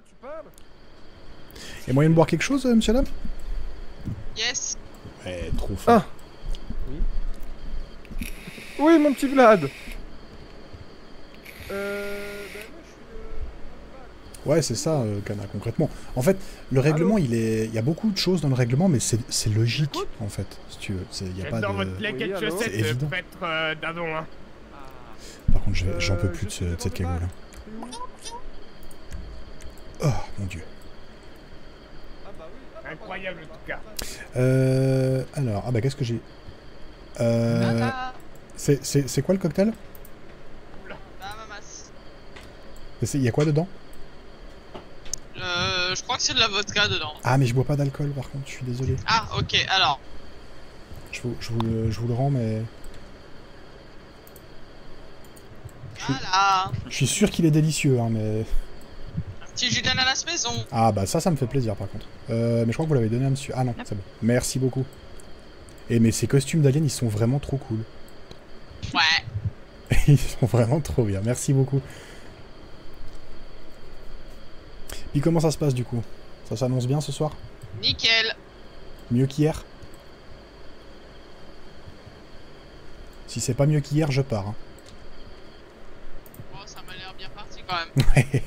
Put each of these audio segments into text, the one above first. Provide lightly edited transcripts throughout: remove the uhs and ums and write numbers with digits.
Y'a moyen de boire quelque chose, monsieur Adam? Yes. Ouais, trop fort. Ah. Oui, mon petit Vlad. Ouais, c'est ça, Kana, concrètement. En fait, le règlement, il y a beaucoup de choses dans le règlement, mais c'est logique, en fait, si tu veux. Il y a pas dans de... votre plaquette Oui, chaussette, c'est évident. prêtre d'Adon, hein. Par contre, j'en peux plus de cette cagoule. Hein. Oh, mon dieu. Incroyable, en tout cas. Alors, ah bah, qu'est-ce que j'ai... C'est quoi le cocktail? Mamas. Il y a quoi dedans? Je crois que c'est de la vodka dedans. Ah, mais je bois pas d'alcool, par contre, je suis désolé. Ah, ok, alors. Je vous le rends, mais... Voilà. Je suis sûr qu'il est délicieux, hein, mais... Un petit jus d'ananas maison. Ah bah ça me fait plaisir par contre. Mais je crois que vous l'avez donné à monsieur. Ah non, c'est bon. Merci beaucoup. Et mais ces costumes d'aliens, ils sont vraiment trop cool. Ouais. Ils sont vraiment trop bien. Merci beaucoup. Puis comment ça se passe du coup? Ça s'annonce bien ce soir? Nickel. Mieux qu'hier? Si c'est pas mieux qu'hier, je pars. Hein. Oh, ça m'a l'air bien parti quand même. Ouais.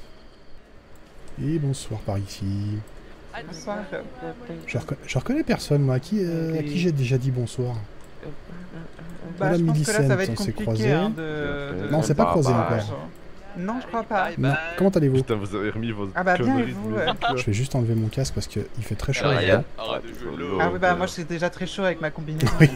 Et bonsoir par ici. Bonsoir. Je reconnais personne moi. À qui j'ai déjà dit bonsoir? Bah, je Madame pense que là, ça va Millicent, être on s'est compliqué croisés. hein, de... Non, c'est pas croisé encore. Non, je crois pas. Non. Comment allez-vous? Putain, vous avez remis vos Ah bah bien, et conneries de vous musique, là. Je vais juste enlever mon casque parce qu'il fait très chaud. Ryan, arrête de jouer l'eau. Ah oui, bah moi, je suis déjà très chaud avec ma combinaison. Oui.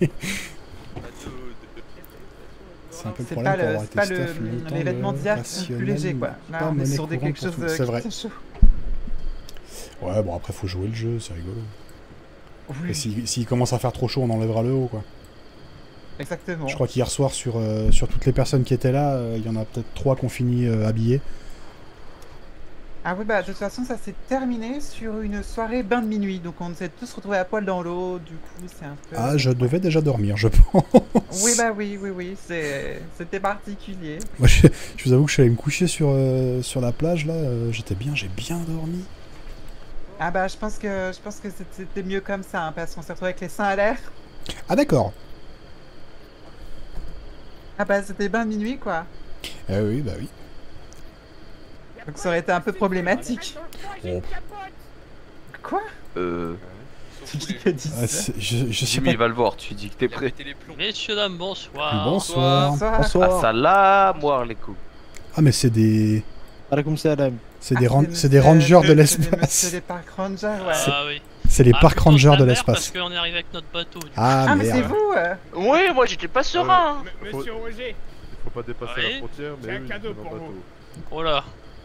C'est un peu le C'est problème pas pour avoir été pas staff longtemps, les vêtements le d'hier qui sont plus rationnel légers, quoi. n'est Là, pas on est monnaie sur des courante quelque chose pour de tout. C'est qui vrai. tient chaud. Ouais, bon après faut jouer le jeu, c'est rigolo. Oui, Et s'il commence à faire trop chaud, on enlèvera le haut, quoi. exactement. Je crois qu'hier soir, sur toutes les personnes qui étaient là, il y en a peut-être 3 qui ont fini habillés. Ah oui, bah de toute façon, ça s'est terminé sur une soirée bain de minuit. Donc on s'est tous retrouvés à poil dans l'eau. Du coup, c'est un peu... Ah, je devais déjà dormir, je pense. Oui, bah oui, c'était particulier. Moi, je vous avoue que je suis allé me coucher sur la plage, là. J'étais bien, j'ai bien dormi. Ah bah je pense que c'était mieux comme ça, hein, parce qu'on s'est retrouvés avec les seins à l'air. Ah d'accord. Ah bah c'était bain de minuit, quoi. Eh oui, bah oui. Donc ça aurait été un peu problématique. Oh. Quoi? C'est qui qui a dit Ah, ça? je sais Jimmy pas. va le voir, tu dis que t'es prêt. Messieurs, dames, bonsoir. Bonsoir. Bonsoir. Assalam alaikum. Ah, mais c'est des... Alaikum salam. C'est Ah, des, c'est des monsieur- rangers de C'est l'espace. des park rangers, ouais. Ah oui. C'est les Ah, park plutôt rangers la de mer, Parce l'espace. qu'on est arrivé avec notre bateau. du coup. Ah, Mais c'est merde. vous Oui, moi j'étais pas serein. Monsieur Roger, Il faut pas dépasser Oui. la frontière, mais J'ai un oui, cadeau dans pour le vous. bateau. Oh là.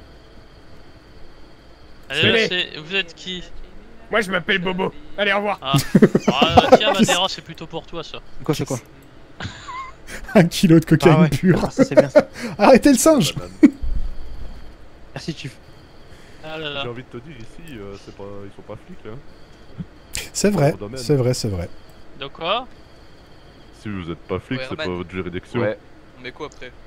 Tenez. Allez, vous êtes qui? moi je m'appelle Bobo. Allez, au revoir. Ah, tiens, Madeira, c'est plutôt pour toi ça. Quoi, c'est quoi? 1 kilo de cocaïne Ah ouais. pure. Ah, ça, c'est bien ça. Arrêtez le singe. Merci, Chief. Ah là là. J'ai envie de te dire, ici, c'est pas... ils sont pas flics, hein. C'est vrai, Dans le domaine. c'est vrai, c'est vrai. De quoi? Si vous êtes pas flics, Ouais, c'est pas Roman. votre juridiction. Ouais. On met quoi après?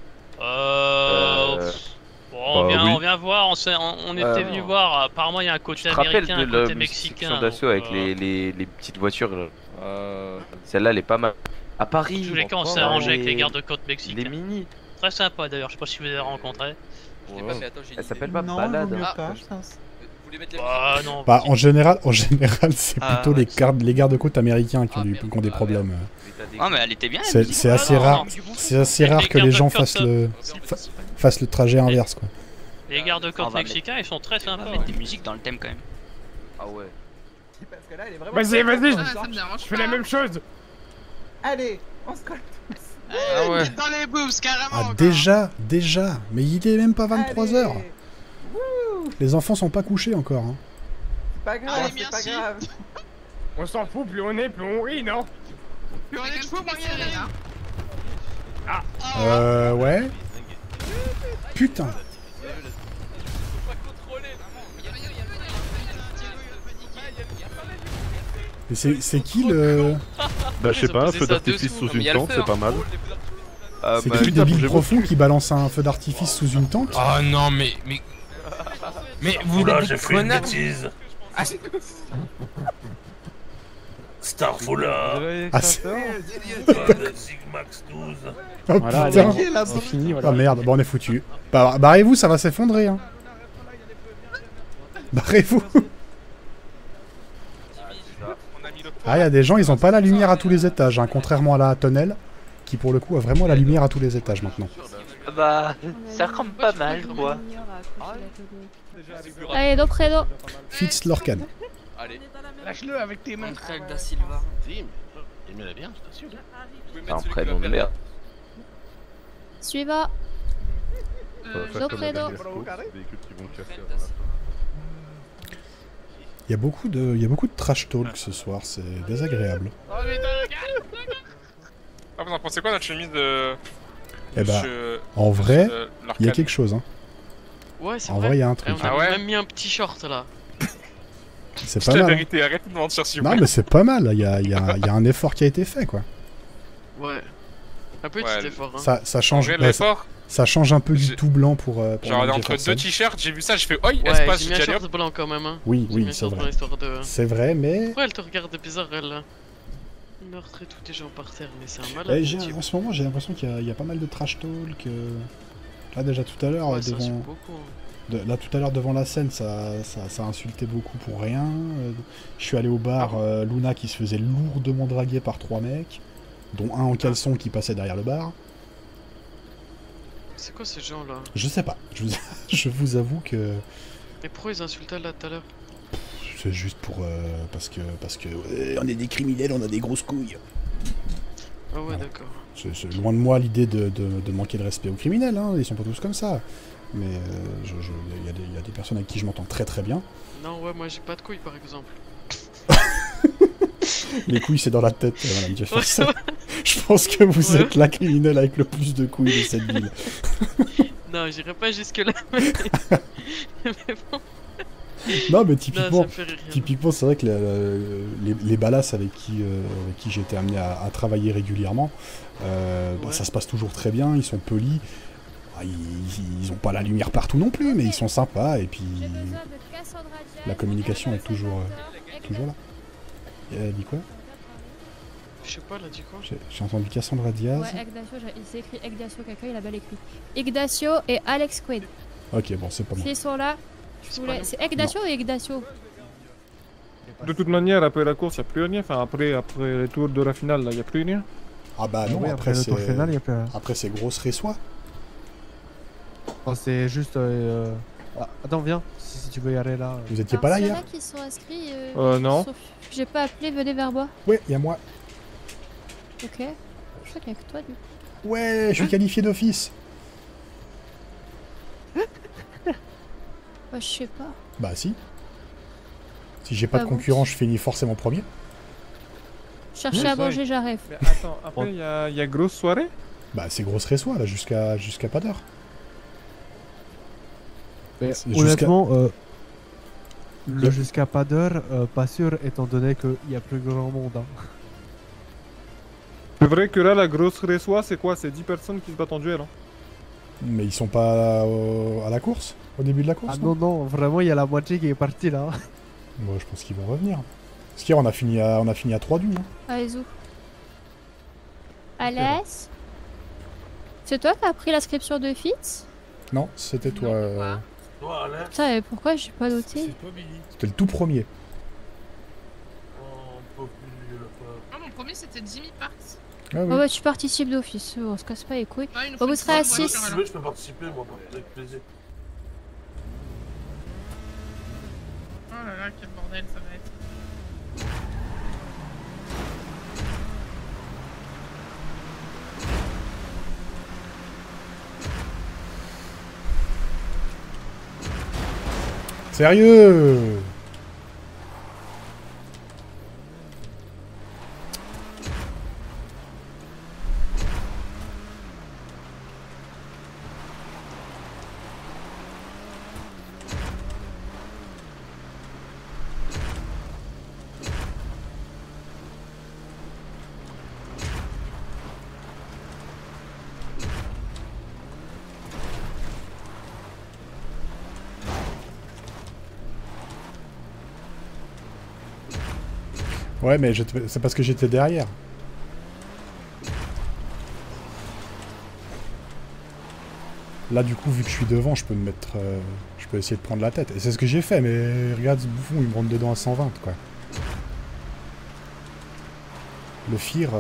Bon, Bah oui. on vient voir, on était venu voir, apparemment il y a un Tu côté te rappelles américain, de un la côté section mexicain. d'assaut donc, avec les petites voitures là. Euh... Celle-là, elle est pas mal. À Paris. Tous les cas, on s'est encore, arrangé avec les- les gardes-côtes Les mexicains. mini. Très sympa d'ailleurs, je sais pas si vous les avez rencontrés. Je l'ai pas, mais attends, j'ai une Elle idée. s'appelle pas Non, balade. vaut mieux Ah, pas, je pense. Vous voulez mettre la Bah musique non. Bah, en général, c'est Ah, plutôt ouais, les gardes-côtes américains qui ont, Ah, qui merde. ont des Ah, problèmes. Ah, mais elle était bien. C'est assez non, rare. non. C'est assez Les rare que les gens gardes-côtes, fassent le trajet inverse, quoi. Les On gardes-côtes va mexicains, ils sont très On sympas. va mettre des musiques dans le thème quand même. Ah ouais. Parce que là, elle est vraiment... Vas-y, vas-y. Ah, ça me dérange Je fais la même chose. Allez, on se colle. Ah ouais. Dans les boobs, carrément. Ah, quoi. déjà. Mais il est même pas 23h. Allez. Wouh, Les enfants sont pas couchés encore. Hein. c'est pas grave, Allez, c'est pas merci. grave. On s'en fout, plus on est, plus on rit, non? Plus on est de fou, moins il y en a. Ouais. Putain. Mais c'est qui le... Bah, je sais Ils ont pas, un posé feu ça d'artifice dessous. sous Non, mais une y a le tente, feu, c'est hein. pas mal. C'est bah, qui le débile bougez-vous. profond qui balance un feu d'artifice sous une tente? Oh non, mais Mais vous Oula, êtes j'ai des fait une connards. bêtise. Ah, Starfoula. Ah, c'est- Sigmax 12. Oh Voilà, putain. allez, c'est fini, voilà. Ah merde, bon on est foutu. Barrez-vous, ça va s'effondrer. Hein. Barrez-vous. Ah, il y a des gens, ils ont pas la lumière à tous les étages, hein, contrairement à la tonnelle, qui pour le coup a vraiment la lumière à tous les étages maintenant. Bah, ça ressemble pas mal, quoi. Allez, do predo. Fitz Lorcan. Allez. Lâche-le avec tes mains. Entrel da Silva. Il me l'a bien, je t'assure. C'est un prénom de merde. Suivant. On va faire do comme la predo. dernière course, véhicules qui vont casser avant la fin. Il y a beaucoup de trash talk ce soir, c'est désagréable. Ah, vous en pensez quoi notre chemise de... Eh bah, Monsieur- en vrai, Monsieur il y a Lorcan quelque chose, hein. Ouais, c'est En vrai. vrai, il y a un Et truc. on a Ah ouais même mis un petit short là. C'est C'est pas la mal. Hein. vérité, arrêtez de mentir s'il vous Non, plaît. mais c'est pas mal. Il y a un effort qui a été fait, quoi. Ouais. Un petit Ouais, effort. Hein. Ça change. En vrai, bah, l'effort, ça change un peu du J'ai- tout blanc pour. genre Nigel entre Farson. deux t-shirts, j'ai vu ça, j'ai fait oi, Ouais, espace, j'ai j'ai mis un dit allez hop. short blanc quand même. Hein. Oui, J'ai mis oui, un c'est short vrai. blanc histoire de... C'est vrai, mais. Pourquoi elle te regarde bizarre, elle là? Il meurtrait tous les gens par terre, mais c'est un Eh, malade. ce j'ai- type. en ce moment, j'ai l'impression qu'il y a pas mal de trash talk. Là, déjà tout à l'heure, Ouais, ça devant. insulte beaucoup. Hein. Là, tout à l'heure, devant la scène, ça a insulté beaucoup pour rien. Je suis allé au bar, Luna qui se faisait lourdement draguer par 3 mecs, dont un en caleçon qui passait derrière le bar. C'est quoi ces gens là? Je sais pas. Je vous avoue que Mais pourquoi ils insultaient là tout à l'heure? c'est juste pour. Parce que on est des criminels, on a des grosses couilles. Ah ouais, Voilà. d'accord. C'est loin de moi l'idée de manquer de respect aux criminels, hein. Ils sont pas tous comme ça. Mais il y a des personnes avec qui je m'entends très très bien. Non, ouais, moi j'ai pas de couilles par exemple. Les couilles, c'est dans la tête, madame Jefferson. Je pense que vous êtes la criminelle avec le plus de couilles de cette ville. Non, j'irai pas jusque là. Mais, mais bon. Non, mais Non, ça me fait rire. typiquement, c'est vrai que les balasses avec qui j'ai été amené à travailler régulièrement, bah, ça se passe toujours très bien, ils sont polis. Ah, ils ont pas la lumière partout non plus, mais ils sont sympas et puis la communication est toujours là. Et elle a dit quoi? Je sais pas, elle a dit quoi? J'ai entendu Cassandra Diaz. Ouais, Ignacio, il s'est écrit Ignacio, quelqu'un il a mal écrit. Ignacio et Alex Quaid. Ok, bon, c'est pas moi. S'ils sont là, c'est Ignacio ou Ignacio? De toute manière, après la course, il n'y a plus rien. Enfin, après les tours de la finale, il n'y a plus rien. Ah bah non, Oui, après le tour final, y a plus rien. après c'est grosse réçois. Oh, c'est juste. Attends, viens, si tu veux y aller là. Vous étiez pas là s'il y en hier? a qui sont inscrits. Non. sauf- J'ai pas appelé, venez vers moi. Ouais, y a moi. Ok. Je crois qu'il y a que toi du coup. Ouais, je suis qualifié d'office. Bah, je sais pas. Bah si. Si j'ai pas Ah de bon concurrent, je finis forcément premier. Chercher à manger, j'arrive. Mais attends, après, il y a grosse soirée. Bah c'est grosse réçois là, jusqu'à pas d'heure. Mais C'est honnêtement, le jusqu'à pas d'heure, pas sûr, étant donné qu'il y a plus grand monde. Hein. C'est vrai que là, la grosse réçois, c'est quoi? C'est 10 personnes qui se battent en duel. Hein. Mais ils sont pas à la course? Au début de la course? Ah non, non, vraiment, il y a la moitié qui est partie là. Moi je pense qu'ils vont revenir. Parce qu'hier on a fini à 3 du. Hein. Allez, zou. Alès? C'est toi qui as pris l'inscription de Fitz? Non, c'était toi. Toi, Alex. Putain, et pourquoi j'ai pas noté? C'était le tout premier. Ah, mon premier c'était Jimmy Parks. Ah oui. Oh bah tu participes d'office, on se casse pas les couilles. Ah, il nous Bon, faut vous une serez à soirée, 6. Si tu veux, je peux participer, moi, avec plaisir. Oh là là, quel bordel ça va être. Sérieux? Ouais, mais c'est parce que j'étais derrière. Là, du coup, vu que je suis devant, je peux me mettre... je peux essayer de prendre la tête. Et c'est ce que j'ai fait, mais regarde ce bouffon, il me rentre dedans à 120, quoi. Le Fear...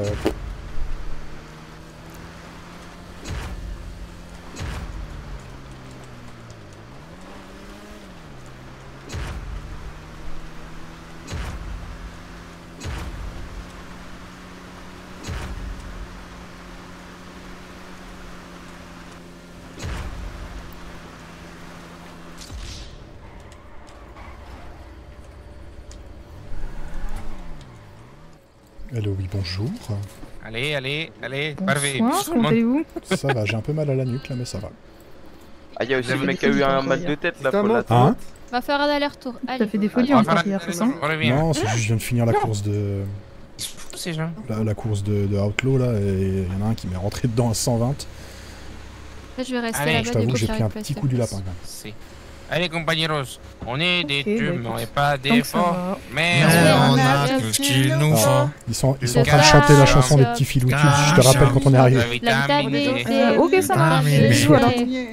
Hello, oui, bonjour. Allez, Parfait. Comment allez-vous? Ça va, j'ai un peu mal à la nuque là, mais ça va. Ah, y'a aussi le mec qui a eu un mal de tête là pour la Hein? On va faire un aller-retour. T'as fait des folies encore hier, c'est ça? Non, c'est juste que je viens de finir la course de... La course de Outlaw là, et il y en a un qui m'est rentré dedans à 120. Là, je vais rester Allez, là-bas. Je t'avoue du que coup, j'ai pris un j'arrive pas à petit faire coup du plus. lapin quand même. Allez, compañeros, on est des Ok, bah, tubes, écoute. on n'est pas des Donc, ça forts, va. mais on a tout ce qu'il nous faut. Ils sont en train de chanter la chanson des petits filous tubes, je te rappelle quand on est arrivé. Ok, ça marche. Vitamine Je joue alors. D.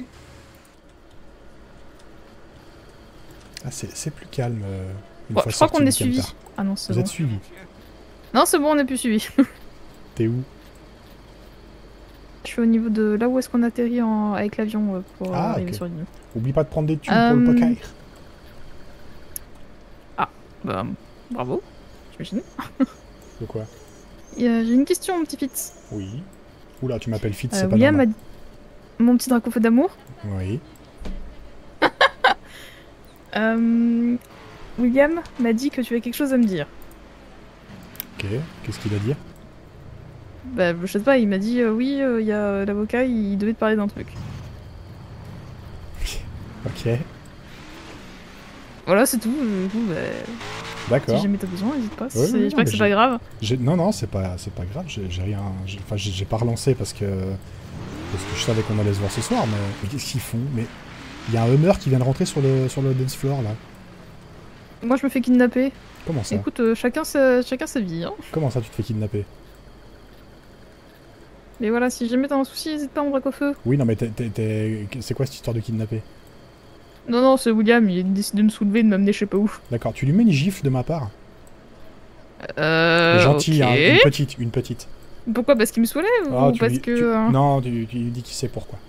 Ah, c'est plus calme. Une Bon, fois je crois sorti qu'on du est suivi. camtar. Ah non, c'est Vous bon. êtes suivis. Non, c'est bon, on est plus suivi. T'es où? Je suis au niveau de là où est-ce qu'on atterrit avec l'avion pour Ah, arriver ok. sur l'île. Oublie pas de prendre des tubes pour le poker. Ah, bah bravo, j'imagine. De quoi? J'ai une question, mon petit Fitz. Oui. Oula, tu m'appelles Fitz, c'est pas William normal. mon petit dracofeu d'amour. Oui. William m'a dit que tu avais quelque chose à me dire. Ok, qu'est-ce qu'il a dit? Bah, je sais pas, il m'a dit oui, il y a l'avocat, il devait te parler d'un truc. Ok, Voilà, c'est tout. Du coup, bah, d'accord. si jamais t'as besoin, n'hésite pas. Ouais, ouais, J'espère que mais c'est pas grave. Non, non, c'est pas grave, j'ai rien... Enfin, j'ai pas relancé parce que je savais qu'on allait se voir ce soir, mais qu'est-ce qu'ils font? Mais il y a un Hummer qui vient de rentrer sur le dance floor, là. Moi, je me fais kidnapper. Comment ça? Écoute, chacun sa vie. Hein. Comment ça, tu te fais kidnapper? Mais voilà, si jamais t'as un souci, n'hésite pas, mon dracofeu. Oui, non, mais c'est quoi cette histoire de kidnapper? Non, non, c'est William, il décide de me soulever, de m'amener je sais pas où. D'accord, tu lui mets une gifle de ma part? Gentil, ok. hein, une petite. Pourquoi? Parce qu'il me saoulait Ah, ou tu parce lui- que... tu- Non, tu lui dis qui sait pourquoi.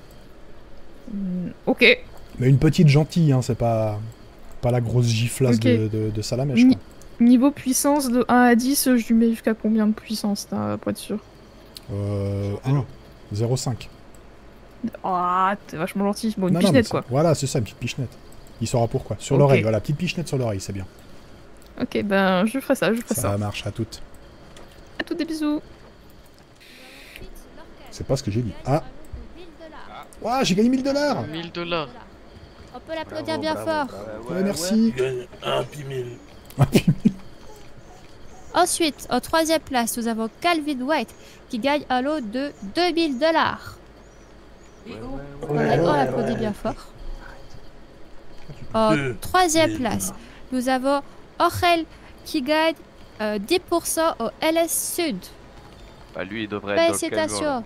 Ok. Mais une petite gentille, hein, c'est pas la grosse giflasse Ok. de Salamèche, quoi. Niveau puissance de 1 à 10, je lui mets jusqu'à combien de puissance, là, pour être sûr? 1, 0,5. Ah, t'es vachement gentil. Bon, une Non, non, mais pichenette, c'est- quoi. Voilà, c'est ça, une petite pichenette. Il saura pourquoi. Sur Ok. l'oreille, voilà, petite pichenette sur l'oreille, c'est bien. Ok, ben, je ferai ça, je ferai ça. Ça marche à toutes. À tous des bisous. C'est pas ce que j'ai dit. Ah! Ouah, j'ai gagné 1000 $! 1000 $. On peut l'applaudir bien fort. Ouais, merci. Tu gagnes un pimil. Ensuite, en troisième place, nous avons Calvin White qui gagne un lot de 2000 $. On l'applaudit bien fort. En troisième place, nous avons Orel qui gagne 10% au LS Sud. Bah lui il devrait être dans le camion, Félicitations. là.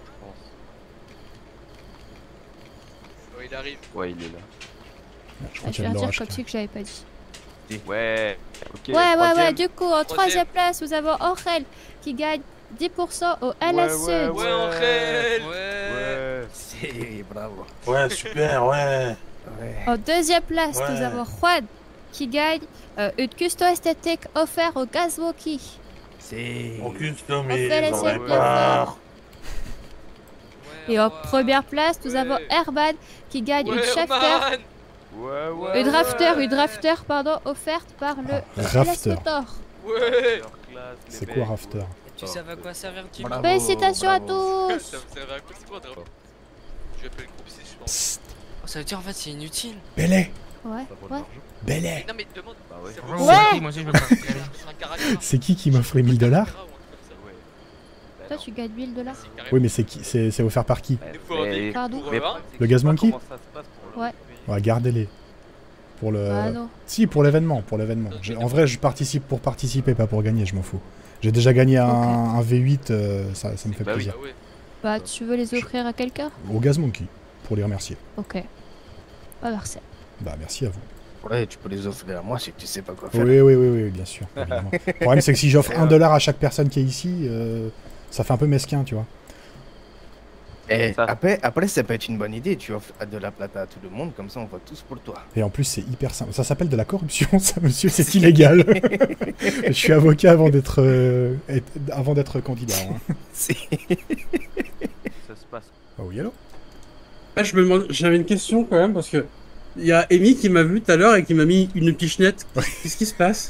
Oh, il arrive. Ouais il est là. Je viens de dire comme si que j'avais pas dit. Ouais, ok. Ouais, du coup, en troisième place, nous avons Orel qui gagne 10% au LS Sud. Ouais, Angel. Ouais. C'est bravo. Ouais, super, ouais. En deuxième place, Ouais. nous avons Juan qui gagne une custo esthétique offerte au Gazwoki. C'est... Mon custom On fait est dans l'essai la bien part. fort. Et en première place, nous avons Herman qui gagne une shafter, une drafter pardon, offerte par le Rafter. LS Motor. Ouais. C'est quoi Rafter? Tu savais à quoi servir du Bravo. Félicitations à Ça tous. me servait à quoi, c'est quoi, Drago? Je vais appeler le groupe 6, je pense. Ça veut dire en fait c'est inutile. Belay! Ouais, ouais. Belay! Non mais demande. C'est Ouais. Moi aussi je veux pas. un caractère. C'est qui m'offre les 1000 $? Toi, tu gagnes 1000 $. Oui, mais c'est offert par qui? Pardon. Le Gaz Monkey? Ouais. Ouais, gardez-les. Pour le... Bah non. Si, pour l'événement. En vrai, je participe pour participer, pas pour gagner, je m'en fous. J'ai déjà gagné un V8, ça me fait plaisir. Bah, tu veux les offrir à quelqu'un? Au Gaz Monkey, pour les remercier. Ok. Bah, merci. Bah, merci à vous. Ouais, tu peux les offrir à moi si tu sais pas quoi faire. Oui, bien sûr. Évidemment. Le problème, c'est que si j'offre 1 $ à chaque personne qui est ici, ça fait un peu mesquin, tu vois. Et après, ça peut être une bonne idée. Tu offres de la plata à tout le monde, comme ça on vote tous pour toi. Et en plus, c'est hyper simple. Ça s'appelle de la corruption, ça, monsieur, c'est illégal. Je suis avocat avant d'être candidat. Hein. Ça se passe. Oh oui, allô? Je me demande, j'avais une question quand même, parce que il y a Amy qui m'a vu tout à l'heure et qui m'a mis une pichenette. Qu'est-ce qui se passe?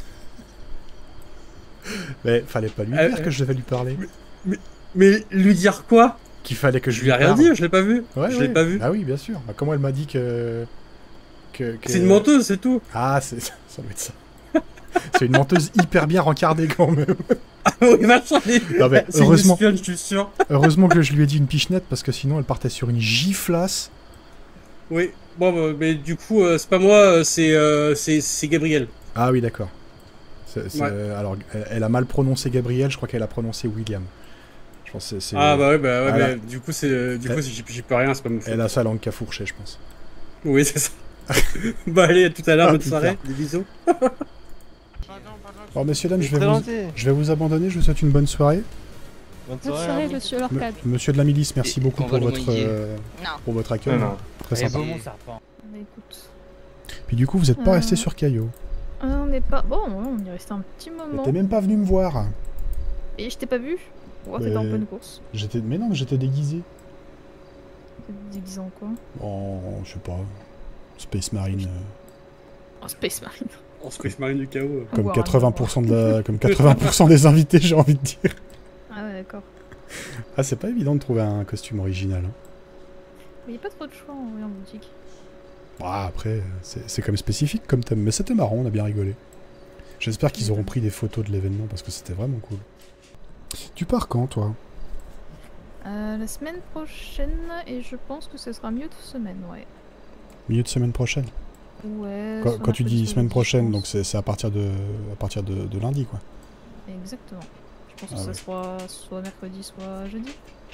Mais fallait pas lui dire que je devais lui parler. Mais lui dire quoi? Qu'il fallait que je lui lui ai rien dit, je l'ai pas vu. Ouais, je l'ai pas vu. Ah oui, bien sûr. Bah, comment elle m'a dit que... C'est une menteuse, c'est tout. Ah, ça doit être ça. C'est une menteuse hyper bien rencardée quand même. Ah oui, vachement. Non, mais c'est heureusement, une espionne, je suis sûr. Heureusement que je lui ai dit une pichenette parce que sinon elle partait sur une giflasse. Oui, bon, mais du coup, c'est pas moi, c'est Gabriel. Ah oui, d'accord. Ouais. Alors, elle a mal prononcé Gabriel, je crois qu'elle a prononcé William. Je pense que c'est... Ah bah ouais, mais du coup, j'y peux rien, c'est pas mon faute. Elle a sa langue qu'à fourcher, je pense. Oui, c'est ça. Bah allez, à tout à l'heure, bonne soirée, des bisous. Alors messieurs, dames, je vais vous abandonner, je vous souhaite une bonne soirée. Bonne soirée, monsieur Lorcade. Monsieur de la milice, merci beaucoup pour votre accueil. Très sympa. Écoute. Puis du coup, vous n'êtes pas resté sur Caillot. On n'est pas... Bon, on y est resté un petit moment. T'es même pas venu me voir. Et je t'ai pas vu? Ouais, t'étais en pleine course. Mais non, j'étais déguisé. T'es déguisé en quoi? En... je sais pas... Space Marine. En Space Marine. En Space Marine du chaos. Comme 80% comme 80% des invités, j'ai envie de dire. Ah ouais, d'accord. Ah, c'est pas évident de trouver un costume original. Hein. Mais y a pas trop de choix en boutique. Ah, après, c'est comme spécifique comme thème, mais c'était marrant, on a bien rigolé. J'espère qu'ils auront pris des photos de l'événement parce que c'était vraiment cool. Tu pars quand, toi? La semaine prochaine, et je pense que ce sera mieux de semaine, ouais. Milieu de semaine prochaine? Ouais. Quand tu dis semaine prochaine, donc c'est à partir de lundi, quoi. Exactement. Je pense que ça sera soit mercredi, soit jeudi.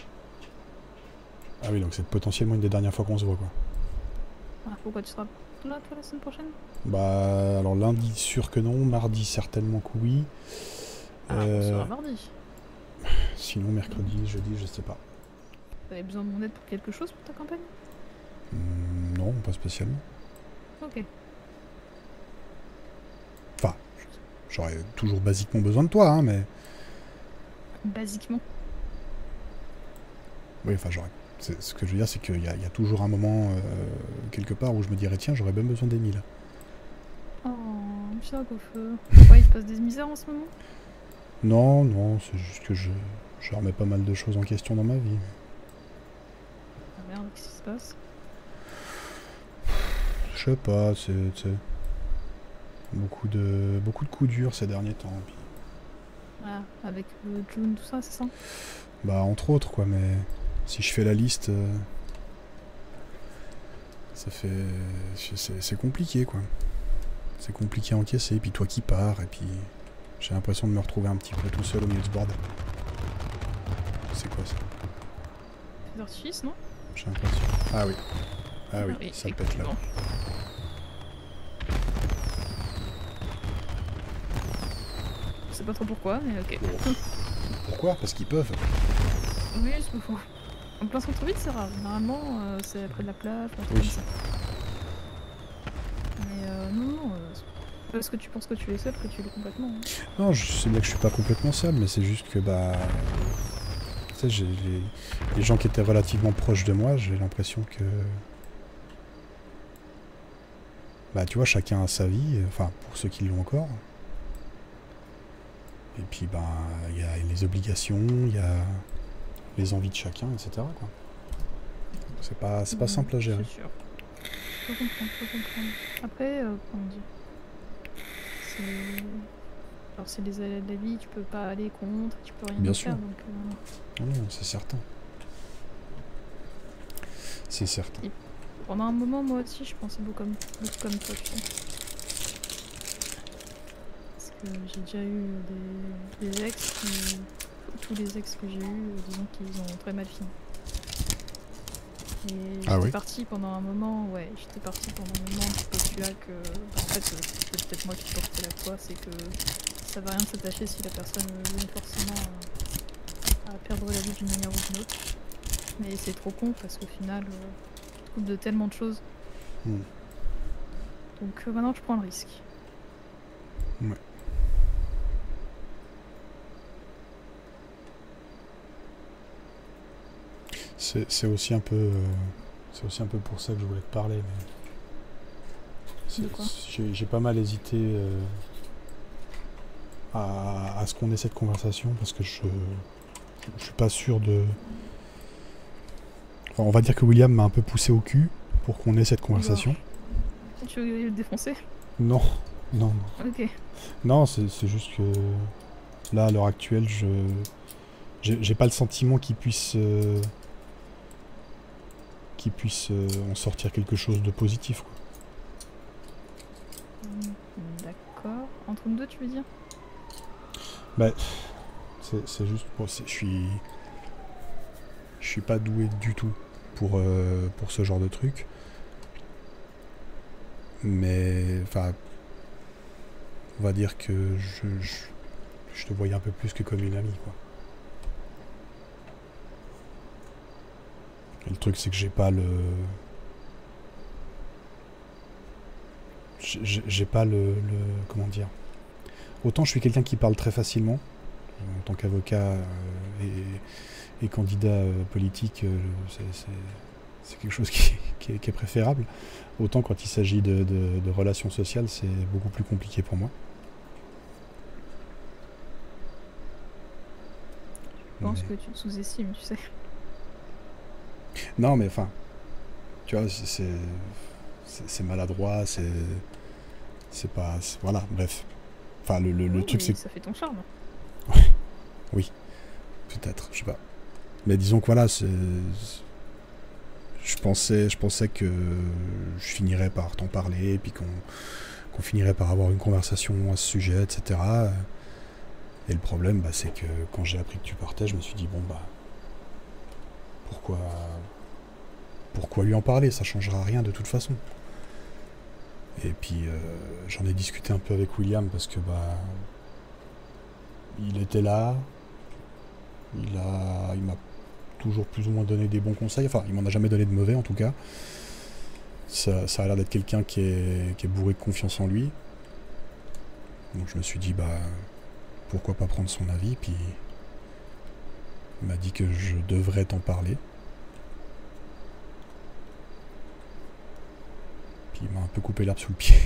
Ah oui, donc c'est potentiellement une des dernières fois qu'on se voit, quoi. Ah, pourquoi tu seras là, toi, la semaine prochaine? Bah, alors lundi, sûr que non. Mardi, certainement que oui. On sera mardi. Sinon, mercredi, jeudi, je sais pas. T'avais besoin de mon aide pour quelque chose pour ta campagne? Non, pas spécialement. Ok. Enfin, j'aurais toujours basiquement besoin de toi, hein, mais... Basiquement? Oui, enfin, j'aurais... Ce que je veux dire, c'est qu'il y a toujours un moment, quelque part, où je me dirais, tiens, j'aurais bien besoin d'Emile. Oh, putain, Goffeux. Pourquoi il se passe des misères en ce moment? Non, c'est juste que je remets pas mal de choses en question dans ma vie. Ah merde, qu'est-ce qui se passe? Je sais pas, c'est beaucoup de coups durs ces derniers temps. Puis... Ah, avec June, tout ça, c'est ça? Bah, entre autres, quoi, mais si je fais la liste, ça fait... c'est compliqué, quoi. C'est compliqué à encaisser, puis toi qui pars, et puis j'ai l'impression de me retrouver un petit peu tout seul au milieu de ce bordel. C'est quoi ça? C'est d'artifice, non? J'ai l'impression. Ah oui. Ah oui, ça pète là. Je sais pas trop pourquoi, mais ok. Pourquoi? Parce qu'ils peuvent. Oui, c'est pas faux. En plein centre-ville, c'est rare. Généralement, c'est près de la plage, un truc Oui. comme ça. Mais non, c'est parce que tu penses que tu es seul que tu l'es complètement. Hein. Non, je sais bien que je suis pas complètement seul, mais c'est juste que, bah... Tu sais, j'ai les gens qui étaient relativement proches de moi, j'ai l'impression que... Bah, tu vois, chacun a sa vie, enfin, pour ceux qui l'ont encore. Et puis, bah, il y a les obligations, il y a les envies de chacun, etc., quoi. C'est pas simple à gérer. C'est sûr. Je peux comprendre. Après, comment dire... Alors c'est les aléas de la vie, tu peux pas aller contre, tu peux rien faire, donc... Non, c'est certain. C'est certain. Pendant un moment, moi aussi, je pensais beaucoup comme toi, tu sais. Parce que j'ai déjà eu des ex qui... Tous les ex que j'ai eu, disons qu'ils ont très mal fini. Et j'étais partie pendant un moment, j'étais partie pendant un moment du postulat que... en fait, c'est peut-être moi qui portais la poids, c'est que ça va rien de s'attacher si la personne vient forcément à perdre la vie d'une manière ou d'une autre. Mais c'est trop con parce qu'au final, tu te coupes de tellement de choses. Donc maintenant je prends le risque. Ouais. C'est aussi un peu pour ça que je voulais te parler, mais j'ai pas mal hésité à ce qu'on ait cette conversation parce que je suis pas sûr de... Enfin, on va dire que William m'a un peu poussé au cul pour qu'on ait cette conversation. Tu veux le défoncer? Non. Ok. Non, c'est juste que là, à l'heure actuelle, j'ai pas le sentiment qu'il puisse en sortir quelque chose de positif, quoi. D'accord. Entre nous deux, tu veux dire? Bah, c'est juste pour... Je suis pas doué du tout pour ce genre de truc. Mais, enfin... On va dire que je te voyais un peu plus que comme une amie, quoi. Et le truc, c'est que j'ai pas le... J'ai pas le... Comment dire? Autant je suis quelqu'un qui parle très facilement, en tant qu'avocat et candidat politique, c'est quelque chose qui est préférable. Autant quand il s'agit de relations sociales, c'est beaucoup plus compliqué pour moi. Je pense que tu te sous-estimes, tu sais. Non, mais enfin, tu vois, c'est maladroit, c'est pas... Voilà, bref. Enfin, le truc, c'est que... Ça fait ton charme. Oui, peut-être, je sais pas. Mais disons que voilà, je pensais que je finirais par t'en parler, puis qu'on finirait par avoir une conversation à ce sujet, etc. Et le problème, bah, c'est que quand j'ai appris que tu partais, je me suis dit, bon, bah... Pourquoi lui en parler? Ça changera rien de toute façon. Et puis j'en ai discuté un peu avec William parce que bah il était là, il m'a toujours plus ou moins donné des bons conseils, enfin il m'en a jamais donné de mauvais en tout cas. Ça a l'air d'être quelqu'un qui est bourré de confiance en lui. Donc je me suis dit bah pourquoi pas prendre son avis, puis il m'a dit que je devrais t'en parler. Il m'a un peu coupé l'herbe sous le pied.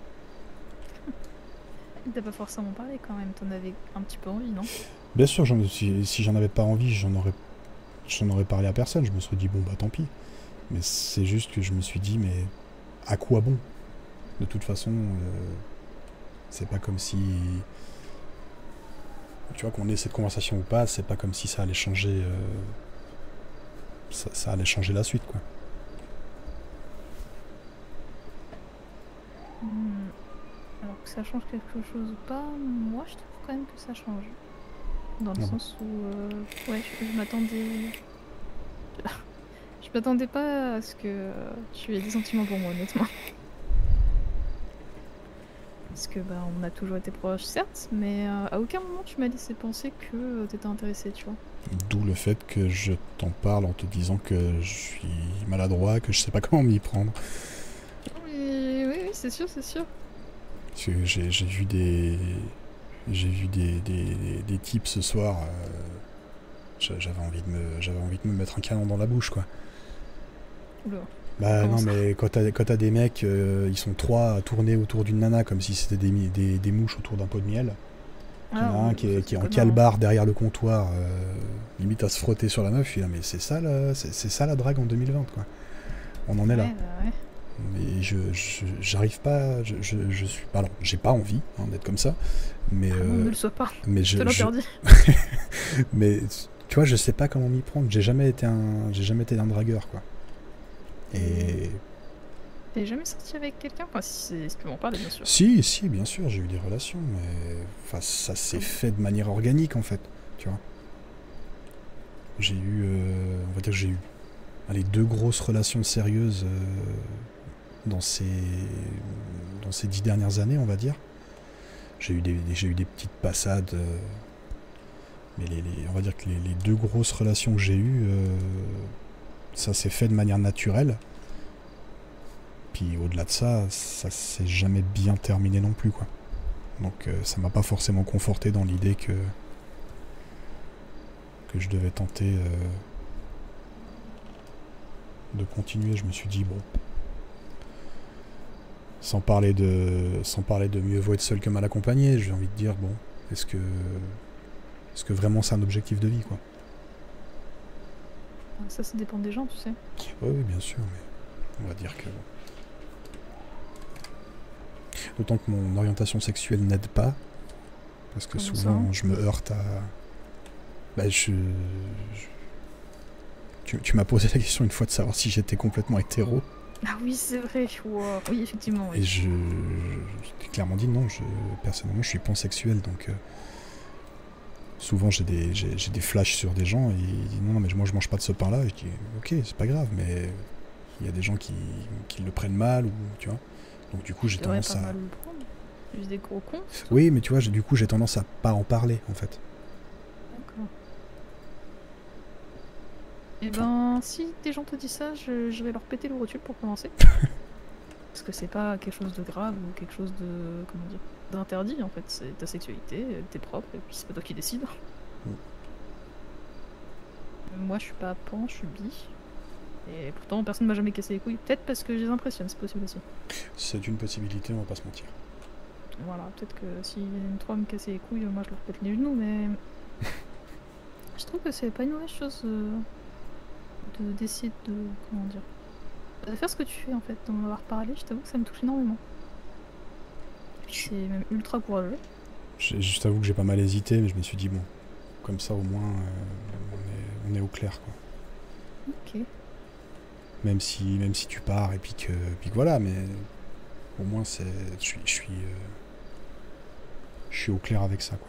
T'as pas forcément parlé quand même, t'en avais un petit peu envie, non? Bien sûr, si j'en avais pas envie, j'en aurais parlé à personne. Je me serais dit, bon bah tant pis. Mais c'est juste que je me suis dit, mais à quoi bon? De toute façon, c'est pas comme si... Tu vois, qu'on ait cette conversation ou pas, c'est pas comme si ça allait changer... ça allait changer la suite, quoi. Alors que ça change quelque chose ou pas, moi je trouve quand même que ça change. Dans le sens où, ouais, je m'attendais... Je m'attendais pas à ce que tu aies des sentiments pour moi, honnêtement. Parce que bah on a toujours été proches, certes, mais à aucun moment tu m'as laissé penser que t'étais intéressé, tu vois. D'où le fait que je t'en parle en te disant que je suis maladroit, que je sais pas comment m'y prendre. Oui, c'est sûr, c'est sûr. Parce que j'ai vu des types ce soir. J'avais envie de me mettre un canon dans la bouche, quoi. Oula. Bah non, mais quand t'as des mecs, ils sont 3 à tourner autour d'une nana comme si c'était des mouches autour d'un pot de miel. Il y en a un qui est en calbar derrière le comptoir, limite à se frotter sur la meuf. Je suis là, mais c'est ça la drague en 2020, quoi. On en est là. Bah ouais. Mais j'arrive pas, je suis pas, alors j'ai pas envie d'être comme ça, mais ne le sois pas. Mais je te l'interdis. Mais tu vois, je sais pas comment m'y prendre. J'ai jamais été un dragueur, quoi. Et T'es jamais sorti avec quelqu'un? Enfin, si tu peux m'en parler, bien sûr. Si, si, bien sûr, j'ai eu des relations, mais enfin, ça s'est fait de manière organique en fait, tu vois. J'ai eu, on va dire que j'ai eu, allez, 2 grosses relations sérieuses dans ces 10 dernières années, on va dire. J'ai eu des petites passades, mais on va dire que les 2 grosses relations que j'ai eues, ça s'est fait de manière naturelle. Puis au-delà de ça, ça s'est jamais bien terminé non plus, quoi. Donc ça m'a pas forcément conforté dans l'idée que je devais tenter de continuer. Je me suis dit, bon, sans parler de mieux vaut être seul que mal accompagné, j'ai envie de dire, bon, est-ce que vraiment c'est un objectif de vie, quoi. Ça dépend des gens, tu sais. Oui, bien sûr, mais on va dire que... D'autant que mon orientation sexuelle n'aide pas, parce que Comment souvent ça je me heurte à... Bah, tu m'as posé la question une fois de savoir si j'étais complètement hétéro. Ah oui, c'est vrai. Wow. Oui, effectivement. Oui. Et je t'ai clairement dit non, personnellement je suis pansexuel, donc souvent j'ai des flashs sur des gens et ils disent non mais moi je mange pas de ce pain là, et je dis ok c'est pas grave, mais il y a des gens qui le prennent mal, ou tu vois, donc du coup j'ai tendance pas à... mal le prendre. Juste des gros cons. Oui mais tu vois, du coup j'ai tendance à pas en parler en fait. D'accord. Et ben, si des gens te disent ça, je vais leur péter le rotule pour commencer. Parce que c'est pas quelque chose de grave ou quelque chose de... comment dire, d'interdit en fait. C'est ta sexualité, t'es propre, et puis c'est pas toi qui décides. Moi je suis pas pan, je suis bi. Et pourtant personne m'a jamais cassé les couilles. Peut-être parce que je les impressionne, c'est possible aussi. C'est une possibilité, on va pas se mentir. Voilà, peut-être que si une 3 me cassait les couilles, moi je leur pète les genoux, mais... je trouve que c'est pas une mauvaise chose d'essayer de... comment dire... de faire ce que tu fais en fait, d'en avoir parlé, je t'avoue que ça me touche énormément. C'est même ultra courageux. Je t'avoue que j'ai pas mal hésité, mais je me suis dit bon, comme ça au moins on est au clair, quoi. Ok. Même si tu pars et puis que voilà, mais au moins c'est je suis au clair avec ça, quoi.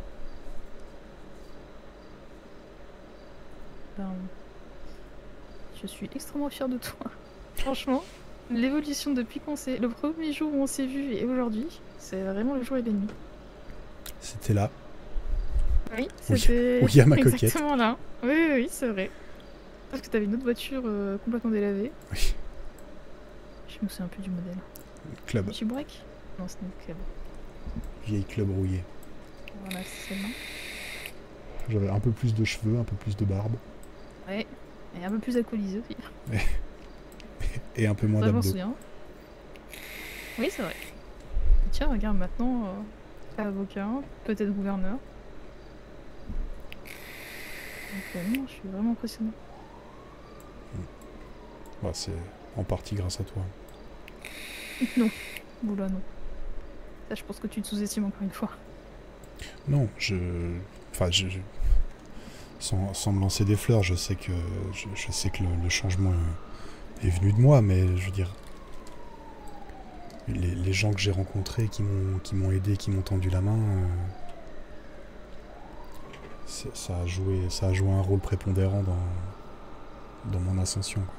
Ben, je suis extrêmement fière de toi. Franchement, l'évolution depuis le premier jour où on s'est vu et aujourd'hui, c'est vraiment le jour et la nuit. C'était là. Oui, c'était oui, à ma coquette. exactement là. Oui, c'est vrai. Parce que t'avais une autre voiture complètement délavée. Oui. Je me souviens plus du modèle. Club. Tu break? Non, ce n'est pas club. Vieille club rouillée. Voilà, c'est celle-là. J'avais un peu plus de cheveux, un peu plus de barbe. Ouais, et un peu plus alcoolisé aussi. Et un peu moins Ça, je m'en d'abdos. souviens. Oui, c'est vrai. Et tiens, regarde maintenant, avocat, peut-être gouverneur. Donc, non, je suis vraiment impressionné. Bah, c'est en partie grâce à toi. Non, oula non. Ça, je pense que tu te sous-estimes encore une fois. Non, enfin, sans me lancer des fleurs, je sais que le changement est venu de moi, mais je veux dire, les gens que j'ai rencontrés, qui m'ont aidé, qui m'ont tendu la main, ça a joué un rôle prépondérant dans mon ascension, quoi.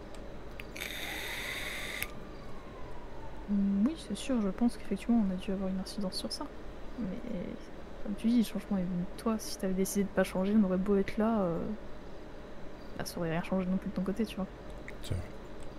Oui, c'est sûr, je pense qu'effectivement on a dû avoir une incidence sur ça. Mais comme tu dis, le changement est venu de toi. Si t'avais décidé de pas changer, on aurait beau être là, bah, ça aurait rien changé non plus de ton côté, tu vois. C'est vrai.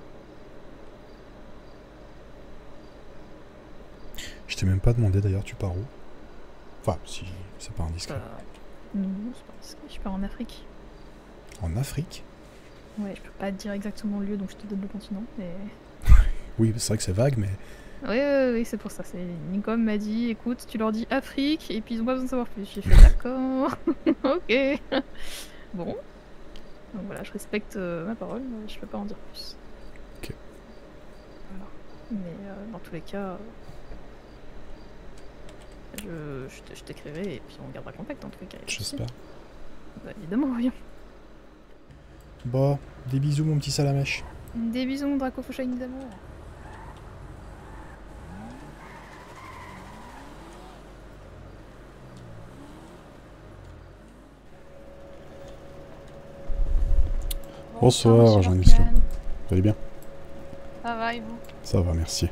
Je t'ai même pas demandé d'ailleurs, tu pars où? Enfin, si c'est pas indiscret. Non, c'est pas indiscret, je pars en Afrique. En Afrique? Ouais, je peux pas te dire exactement le lieu, donc je te donne le continent, mais... Oui, c'est vrai que c'est vague, mais... Oui, c'est pour ça. Nicom m'a dit, écoute, tu leur dis Afrique, et puis ils ont pas besoin de savoir plus. J'ai fait d'accord, ok. Bon. Donc voilà, je respecte ma parole, mais je peux pas en dire plus. Ok. Voilà. Mais dans tous les cas, je t'écrirai, et puis on gardera contact en tous les cas. J'espère. Bah évidemment, voyons. Bon, des bisous mon petit Salamèche. Des bisous mon Dracofouchaïne d'amour. Bonsoir, Jean-Michel. Vous allez bien? Ça va et vous? Ça va, merci.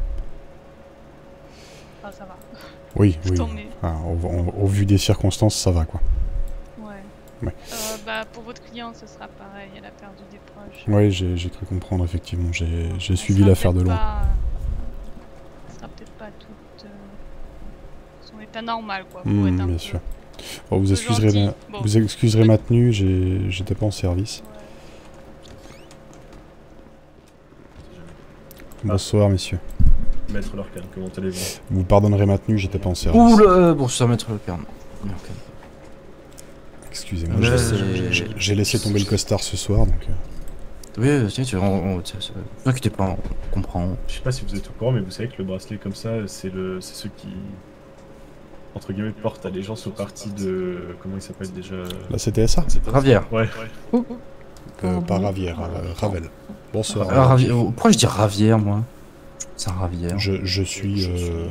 Ah, ça va. Oui, oui. Tant mieux. Ah, au vu des circonstances, ça va, quoi. Ouais. Bah, pour votre client, ce sera pareil, elle a perdu des proches. Oui, j'ai cru comprendre, effectivement. J'ai suivi l'affaire de loin. Ce sera peut-être pas tout son état normal, quoi. Bien sûr. Bon, vous excuserez ma tenue, j'étais pas en service. Bonsoir, messieurs. Maître Lorcan, comment allez-vous? Vous pardonnerez ma tenue, j'étais pas en service. Oula, bonsoir, Maître Lorcan. Excusez-moi, j'ai laissé tomber le costard ce soir, donc... Oui, tiens, ne t'inquiétez pas, on comprend. Je sais pas si vous êtes au courant, mais vous savez que le bracelet comme ça, c'est ceux qui... entre guillemets, portent allégeance au parti de... comment il s'appelle déjà? La CTSA? Ravière. Ouais. Pas Ravière, Ravel. Bonsoir. Pourquoi je dis Ravière, moi? C'est un Ravière. Je suis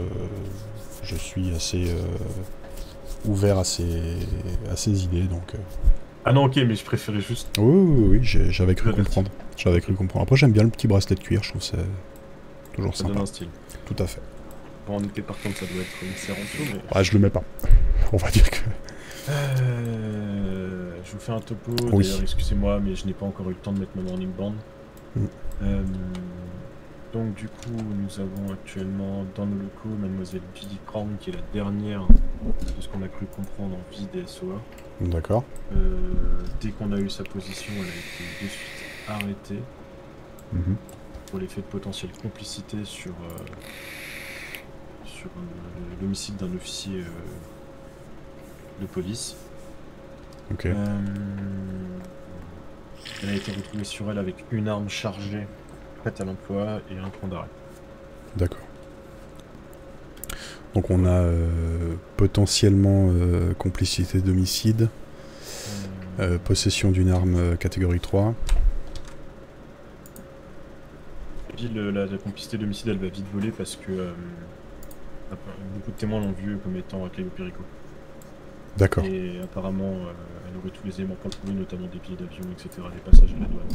assez ouvert à ces idées, donc... Ah non, ok, mais je préférais juste... Oui, j'avais cru comprendre. J'avais cru comprendre. Après, j'aime bien le petit bracelet de cuir, je trouve que c'est toujours sympa. Ça donne un style. Tout à fait. Bon, en été, par contre, ça doit être une serre en dessous, mais... Ah, je le mets pas. On va dire que... je vous fais un topo, d'ailleurs, excusez-moi, mais je n'ai pas encore eu le temps de mettre mon morning band. Donc du coup, nous avons actuellement dans nos locaux Mademoiselle Judy Krang, qui est la dernière de ce qu'on a cru comprendre en vie des SOA. D'accord. Dès qu'on a eu sa position, elle a été de suite arrêtée pour les faits de potentielle complicité sur l'homicide d'un officier de police. Ok. Elle a été retrouvée sur elle avec une arme chargée, prête à l'emploi, et un point d'arrêt. D'accord. Donc on a potentiellement complicité d'homicide, possession d'une arme catégorie 3. Et puis la complicité d'homicide, elle va vite voler parce que beaucoup de témoins l'ont vu comme étant Caio Perico. D'accord. Et apparemment, elle aurait tous les éléments pour le trouver, notamment des billets d'avion, etc., des passages à la douane.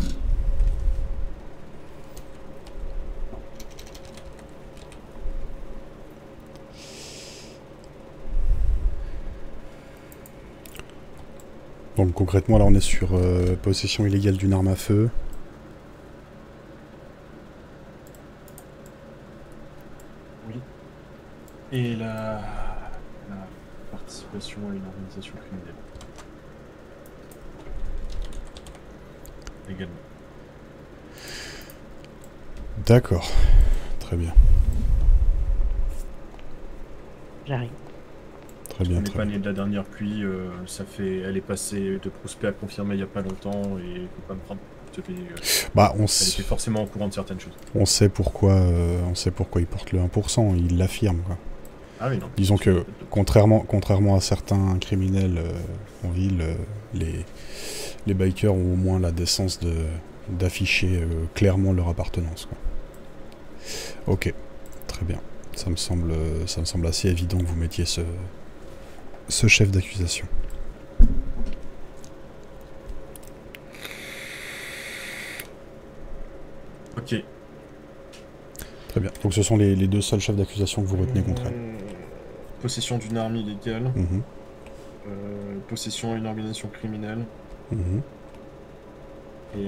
Donc concrètement, là on est sur possession illégale d'une arme à feu. Oui. Et la participation à une organisation criminelle. Également. D'accord. Très bien. J'arrive. Très bien, On n'est très pas bien. né de la dernière pluie, elle est passée de prospect à confirmé il n'y a pas longtemps, et faut pas me prendre pour elle était forcément au courant de certaines choses. On sait pourquoi il porte le 1%, il l'affirme, quoi. Ah oui, non. Disons que, contrairement à certains criminels en ville, les bikers ont au moins la décence d'afficher clairement leur appartenance, quoi. Ok, très bien. Ça me semble assez évident que vous mettiez ce chef d'accusation. Ok. Très bien. Donc ce sont les deux seuls chefs d'accusation que vous retenez contre elle. Possession d'une arme illégale. Mhm. Possession à une organisation criminelle. Mhm. Et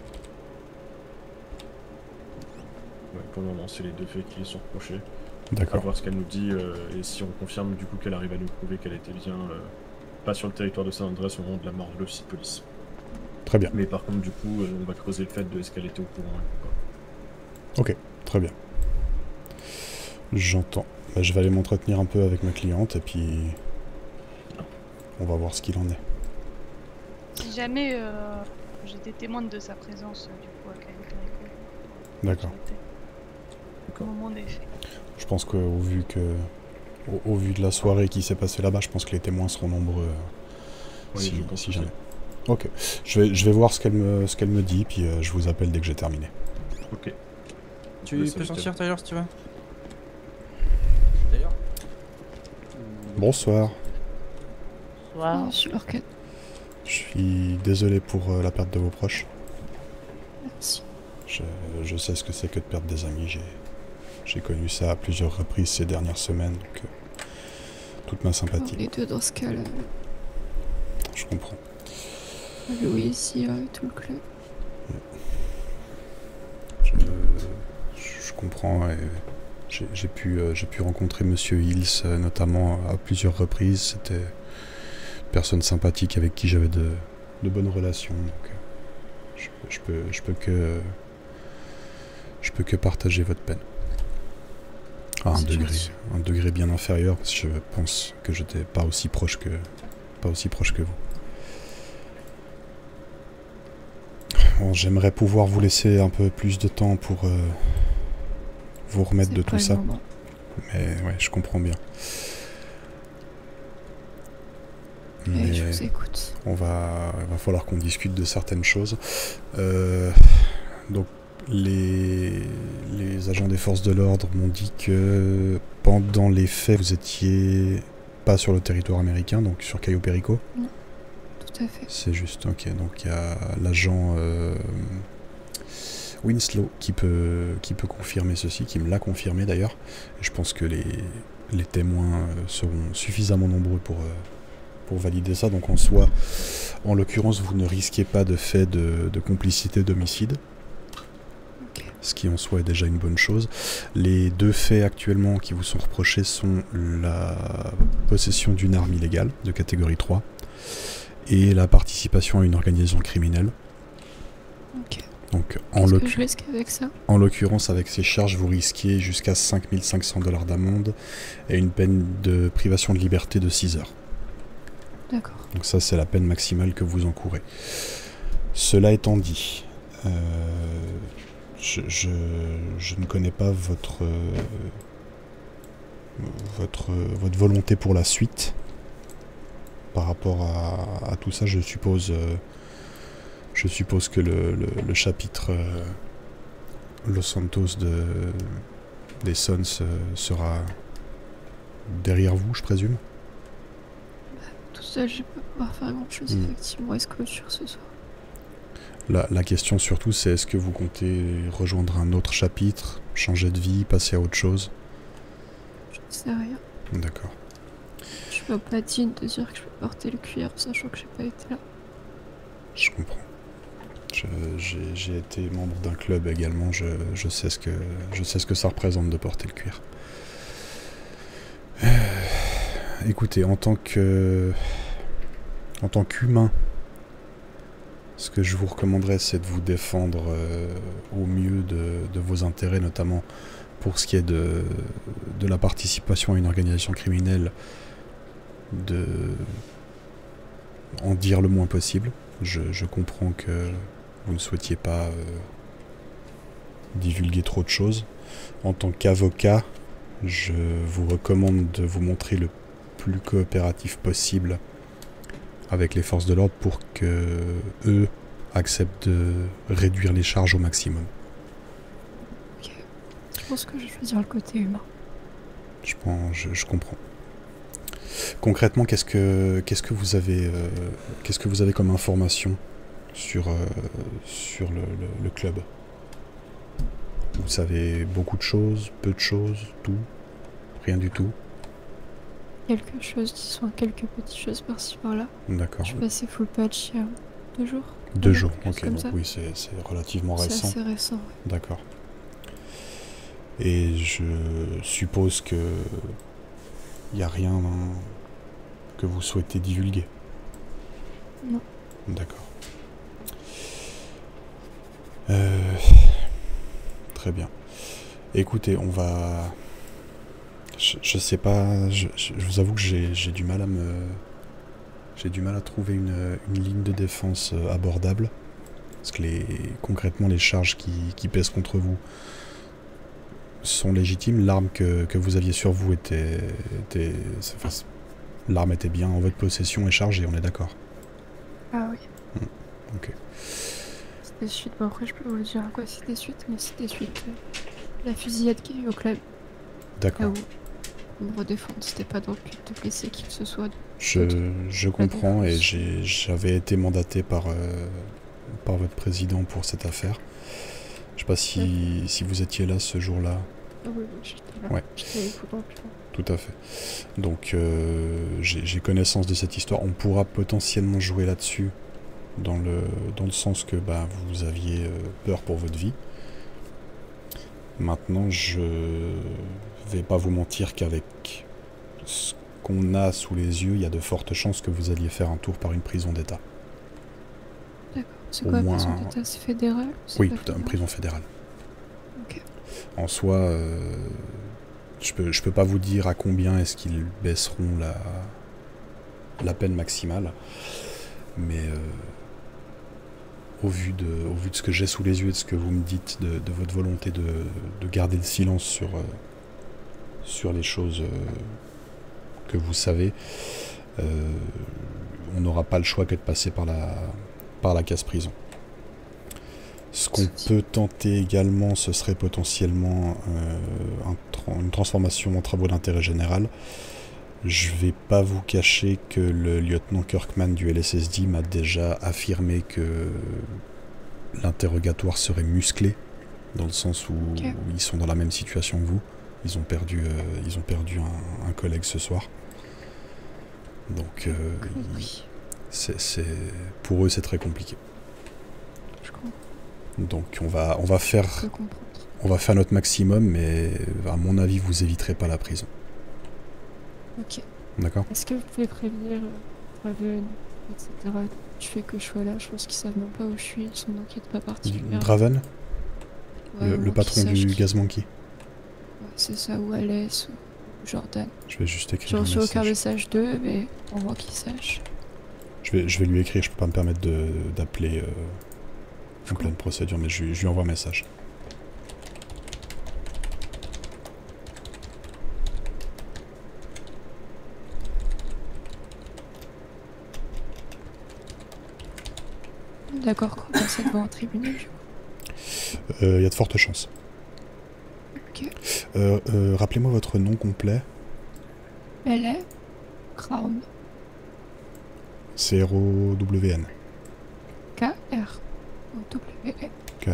pour le moment, c'est les deux faits qui lui sont reprochés. D'accord. On va voir ce qu'elle nous dit, et si on confirme du coup qu'elle arrive à nous prouver qu'elle était bien pas sur le territoire de San Andreas au moment de la mort de l'officier de police. Très bien. Mais par contre, du coup, on va creuser le fait de est-ce qu'elle était au courant ou pas. Ok, très bien. J'entends. Bah, je vais aller m'entretenir un peu avec ma cliente et puis on va voir ce qu'il en est. Si jamais j'étais témoin de sa présence du coup à Caio Perico. D'accord. Au moment des faits. Je pense qu'au vu de la soirée qui s'est passée là-bas, je pense que les témoins seront nombreux. Oui, si jamais. Ok. Je vais voir ce qu'elle me dit, puis je vous appelle dès que j'ai terminé. Ok. Tu peux sortir d'ailleurs si tu veux. D'ailleurs. Bonsoir. Bonsoir. Je suis Lorcan. Je suis désolé pour la perte de vos proches. Si. Je sais ce que c'est que de perdre des amis. J'ai connu ça à plusieurs reprises ces dernières semaines, donc toute ma sympathie. Les deux dans ce cas-là. Je comprends. Louis ici, tout le club. Je comprends. J'ai pu rencontrer Monsieur Hills notamment à plusieurs reprises. C'était une personne sympathique avec qui j'avais de bonnes relations. Donc je peux que partager votre peine. À un degré bien inférieur, parce que je pense que j'étais pas aussi proche que vous. Bon, j'aimerais pouvoir vous laisser un peu plus de temps pour vous remettre de tout ça. Mais ouais, je comprends bien. Mais je vous écoute. Il va falloir qu'on discute de certaines choses. Donc les agents des forces de l'ordre m'ont dit que pendant les faits, vous étiez pas sur le territoire américain, donc sur Cayo Perico. Non, tout à fait. C'est juste, ok. Donc il y a l'agent Winslow qui peut confirmer ceci, qui me l'a confirmé d'ailleurs. Et je pense que les témoins seront suffisamment nombreux pour valider ça. Donc en l'occurrence, vous ne risquez pas de fait de complicité d'homicide. Ce qui en soi est déjà une bonne chose. Les deux faits actuellement qui vous sont reprochés sont la possession d'une arme illégale de catégorie 3 et la participation à une organisation criminelle. Ok. Donc qu'est-ce que je risque avec ça ? En l'occurrence, avec ces charges, vous risquez jusqu'à 5 500 $ d'amende et une peine de privation de liberté de 6 heures. D'accord. Donc ça, c'est la peine maximale que vous encourez. Cela étant dit, je ne connais pas votre volonté pour la suite. Par rapport à tout ça, je suppose que le chapitre Los Santos des Suns sera derrière vous, je présume. Tout seul, je peux pas faire grand chose, effectivement. Est-ce clôture ce soir ? La question surtout, c'est est-ce que vous comptez rejoindre un autre chapitre, changer de vie, passer à autre chose? Je ne sais rien. D'accord. Je suis pas platine de dire que je peux porter le cuir, sachant que j'ai pas été là. Je comprends. J'ai été membre d'un club également, je sais ce que ça représente de porter le cuir. Écoutez, en tant qu'humain, ce que je vous recommanderais, c'est de vous défendre au mieux de vos intérêts, notamment pour ce qui est de la participation à une organisation criminelle, de en dire le moins possible. Je comprends que vous ne souhaitiez pas divulguer trop de choses. En tant qu'avocat, je vous recommande de vous montrer le plus coopératif possible avec les forces de l'ordre pour que eux acceptent de réduire les charges au maximum. Ok. Je pense que je vais choisir le côté humain. Je comprends. Concrètement, qu'est-ce que vous avez comme information sur le club? Vous savez beaucoup de choses, peu de choses, tout, rien du tout? Quelque chose, disons quelques petites choses par-ci par-là. D'accord. Je suis passé full patch il y a 2 jours. 2 jours, ok, comme donc ça. oui, c'est relativement récent. C'est assez récent, ouais. D'accord. Et je suppose que il n'y a rien que vous souhaitez divulguer? Non. D'accord. Très bien. Écoutez, on va... Je sais pas, je vous avoue que j'ai du mal à trouver une ligne de défense abordable. Parce que concrètement, les charges qui pèsent contre vous sont légitimes. L'arme que vous aviez sur vous l'arme était bien en votre possession et chargée, on est d'accord? Ah oui. Ok. C'était suite, bon après je peux vous le dire à quoi c'était suite, mais c'était suite la fusillade qu'il y a eu au club. D'accord. Me redéfendre, c'était pas donc de blesser qui que ce soit. Je comprends et j'avais été mandaté par votre président pour cette affaire. Je sais pas si vous étiez là ce jour-là. Ah oui, j'étais là. Ouais. J'étais avec vous dans le plan. Tout à fait. Donc j'ai connaissance de cette histoire. On pourra potentiellement jouer là-dessus dans le sens que vous aviez peur pour votre vie. Maintenant, je vais pas vous mentir qu'avec ce qu'on a sous les yeux, il y a de fortes chances que vous alliez faire un tour par une prison d'État. D'accord. C'est quoi la prison d'État? C'est fédéral? Oui, une prison fédérale. Ok. En soi, je peux pas vous dire à combien est-ce qu'ils baisseront la peine maximale, mais au vu de ce que j'ai sous les yeux et de ce que vous me dites, de votre volonté de garder le silence sur les choses que vous savez, on n'aura pas le choix que de passer par la case prison. Ce qu'on peut tenter également, ce serait potentiellement une transformation en travaux d'intérêt général. Je vais pas vous cacher que le lieutenant Kirkman du LSSD m'a déjà affirmé que l'interrogatoire serait musclé, dans le sens où ils sont dans la même situation que vous. Ils ont perdu un collègue ce soir. Donc pour eux c'est très compliqué. Je comprends. Donc on va faire notre maximum, mais à mon avis vous éviterez pas la prison. Ok. D'accord. Est-ce que vous pouvez prévenir Draven, etc. du fait que je sois là? Je pense qu'ils savent même pas où je suis, ils sont d'inquiète pas particulièrement. Draven, ouais, le patron du Gaz Monkey. Ouais, c'est ça, ou Alès, ou Jordan. Je vais juste écrire J'ai un reçu message. aucun message d'eux, mais on voit qu'ils sachent. Je vais lui écrire, je peux pas me permettre d'appeler en pleine procédure, mais je lui envoie un message. D'accord, qu'on passe devant un tribunal, du coup. Il y a de fortes chances. Ok. Rappelez-moi votre nom complet. Elle est Crown. C-R-O-W-N. K-R-O-W-N. K-R.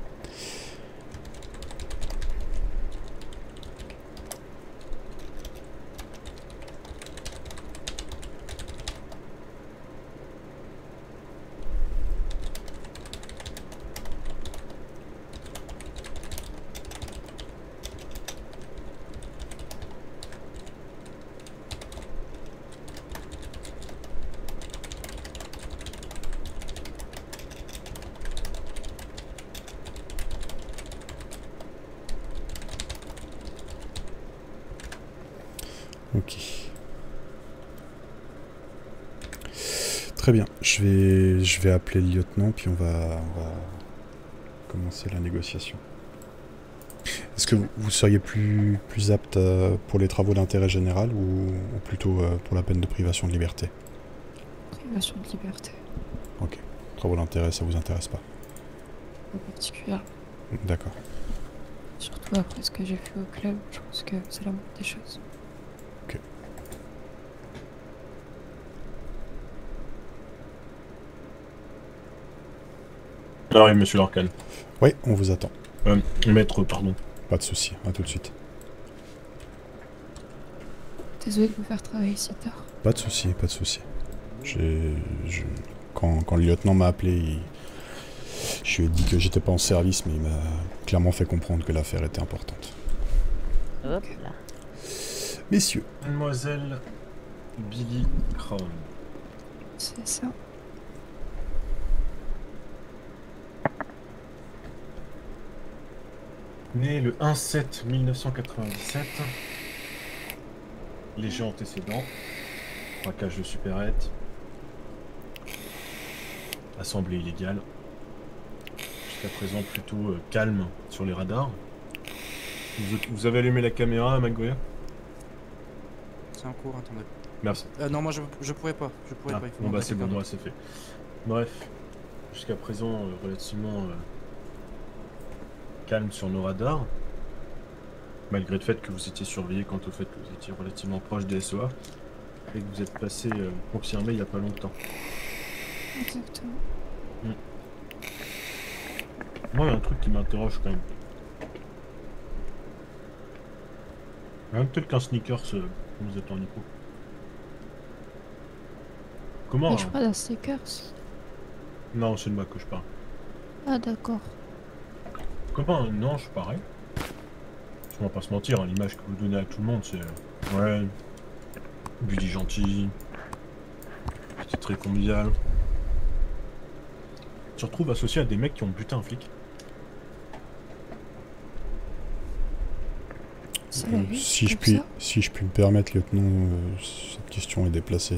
Ok. Très bien. Je vais appeler le lieutenant, puis on va commencer la négociation. Est-ce que vous seriez plus apte pour les travaux d'intérêt général ou plutôt pour la peine de privation de liberté? Privation de liberté. Ok. Travaux d'intérêt, ça vous intéresse pas? En particulier. D'accord. Surtout après ce que j'ai fait au club, je pense que c'est la moindre des choses. Ok. Ah oui, monsieur Lorcan. Oui, on vous attend. Maître, pardon. Pas de souci, à tout de suite. Désolé de vous faire travailler si tard. Pas de souci, pas de souci. Quand le lieutenant m'a appelé, je lui ai dit que j'étais pas en service, mais il m'a clairement fait comprendre que l'affaire était importante. Hop là. Messieurs. Mademoiselle Billy Crown. C'est ça. Né le 1/7/1997. Léger antécédent. Braquage de supérette. Assemblée illégale. Jusqu'à présent plutôt calme sur les radars. Vous avez allumé la caméra, McGuire? C'est en cours, attendez. Merci. Non, moi je pourrais pas. Je pourrais pas. Il faut bon bah c'est bon, moi c'est fait. Bref, jusqu'à présent relativement calme sur nos radars. Malgré le fait que vous étiez surveillé quant au fait que vous étiez relativement proche des SOA et que vous êtes passé confirmé il n'y a pas longtemps. Exactement. Moi, il y a un truc qui m'interroge quand même. Peut-être qu'un sneakers, vous êtes en hypo. Comment Mais je crois d'un stickers. Non, c'est de moi que je parle. Ah d'accord. Comment non, je suis pareil. On va pas se mentir, hein, l'image que vous donnez à tout le monde, c'est... Ouais... Buddy gentil... C'est très convivial. Tu te retrouves associé à des mecs qui ont buté un flic. Si je puis me permettre, lieutenant, cette question est déplacée.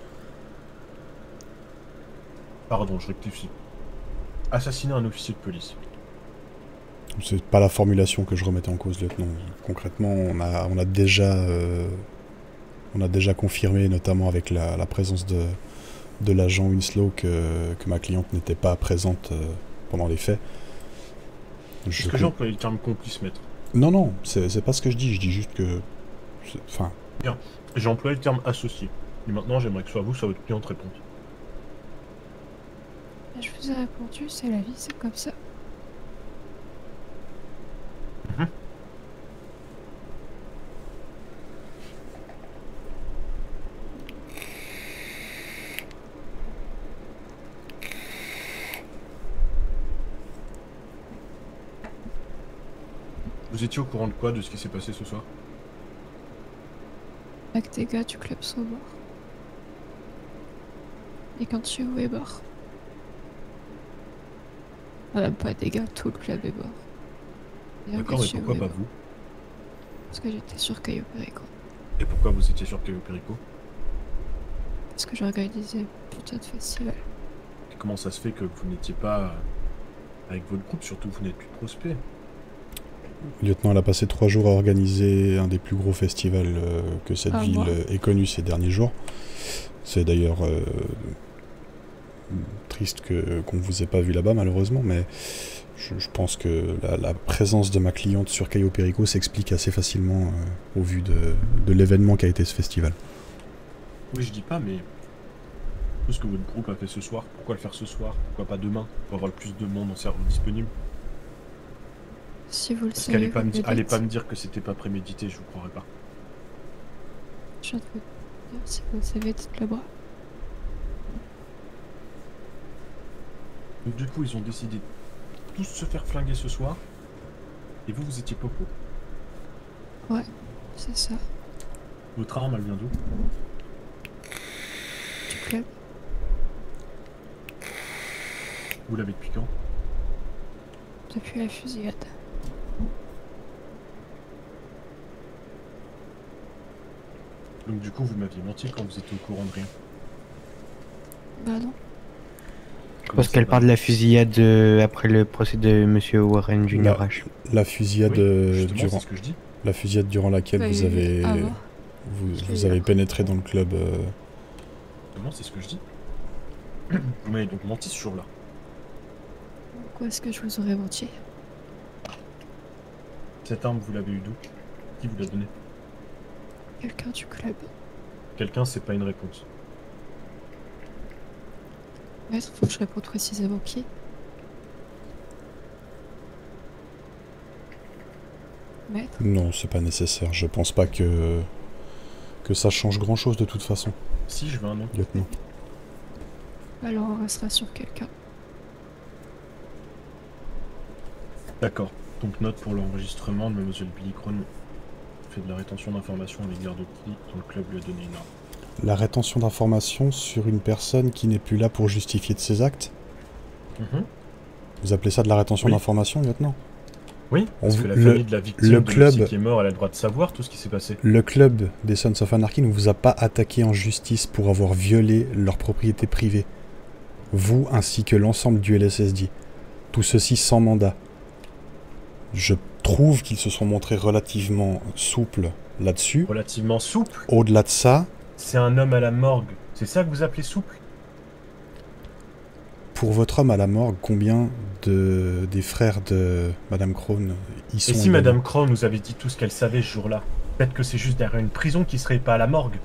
Pardon, je rectifie. Assassiner un officier de police. C'est pas la formulation que je remettais en cause, lieutenant. Concrètement, on a déjà confirmé, notamment avec la présence de l'agent Winslow, que ma cliente n'était pas présente pendant les faits. Est-ce que j'ai employé le terme complice, maître? Non, non, c'est pas ce que je dis juste que... Enfin... Bien, j'ai employé le terme associé. Et maintenant, j'aimerais que ce soit vous, soit votre cliente réponde. Je vous ai répondu, c'est la vie, c'est comme ça. Vous étiez au courant de quoi, de ce qui s'est passé ce soir? Avec des gars du club sont morts. Et quand tu es où est mort? Ah, même pas des gars, tout le club est mort. D'accord, mais pourquoi pas vous? Parce que j'étais sur Cayo Perico. Et pourquoi vous étiez sur Cayo Perico? Parce que j'organisais putain de festival. Et comment ça se fait que vous n'étiez pas avec votre groupe, surtout vous n'êtes plus de prospect? Lieutenant, elle a passé 3 jours à organiser un des plus gros festivals que cette ville ait connu ces derniers jours. C'est d'ailleurs triste qu'on ne vous ait pas vu là-bas, malheureusement, mais je pense que la présence de ma cliente sur Cayo Perico s'explique assez facilement au vu de l'événement qu'a été ce festival. Oui, je dis pas, mais tout ce que votre groupe a fait ce soir, pourquoi le faire ce soir? Pourquoi pas demain? Pour avoir le plus de monde en service disponible? Si vous le Parce savez, allez pas me dire que c'était pas prémédité, je vous croirais pas. Je viens de vous dire, si vous le savez, dites-le moi. Donc du coup, ils ont décidé de tous se faire flinguer ce soir, et vous étiez pas au courant. Ouais, c'est ça. Votre arme, elle vient d'où? Du club. Vous l'avez depuis quand? Depuis la fusillade. Donc du coup, vous m'aviez menti quand vous étiez au courant de rien. Bah non. Parce qu'elle parle de la fusillade après le procès de Monsieur Warren Jr. H. La fusillade justement, c'est ce que je dis. La fusillade durant laquelle vous avez vous avez pénétré dans le club. Justement, c'est ce que je dis. Vous m'avez donc menti ce jour-là. Pourquoi est-ce que je vous aurais menti? Cette arme, vous l'avez eue d'où? Qui vous l'a donnée? Quelqu'un du club. Quelqu'un, c'est pas une réponse. Maître, faut que je réponde précisément qui. Maître? Non, c'est pas nécessaire. Je pense pas que ça change grand-chose de toute façon. Si, je veux un nom. Lieutenant. Alors on restera sur quelqu'un. D'accord. Donc note pour l'enregistrement de Mademoiselle Billy Crone fait de la rétention d'informations à l'égard de qui dont le club lui a donné une arme. La rétention d'informations sur une personne qui n'est plus là pour justifier de ses actes? Vous appelez ça de la rétention d'informations, lieutenant? Oui, parce que la famille de la victime qui est mort, elle a le droit de savoir tout ce qui s'est passé. Le club des Sons of Anarchy ne vous a pas attaqué en justice pour avoir violé leur propriété privée. Vous ainsi que l'ensemble du LSSD. Tout ceci sans mandat. Je trouve qu'ils se sont montrés relativement souples là-dessus. Relativement souples? Au-delà de ça... C'est un homme à la morgue. C'est ça que vous appelez souple? Pour votre homme à la morgue, combien des frères de Madame Crone y sont? Et si Madame Crone nous avait dit tout ce qu'elle savait ce jour-là? Peut-être que c'est juste derrière une prison qui serait pas à la morgue.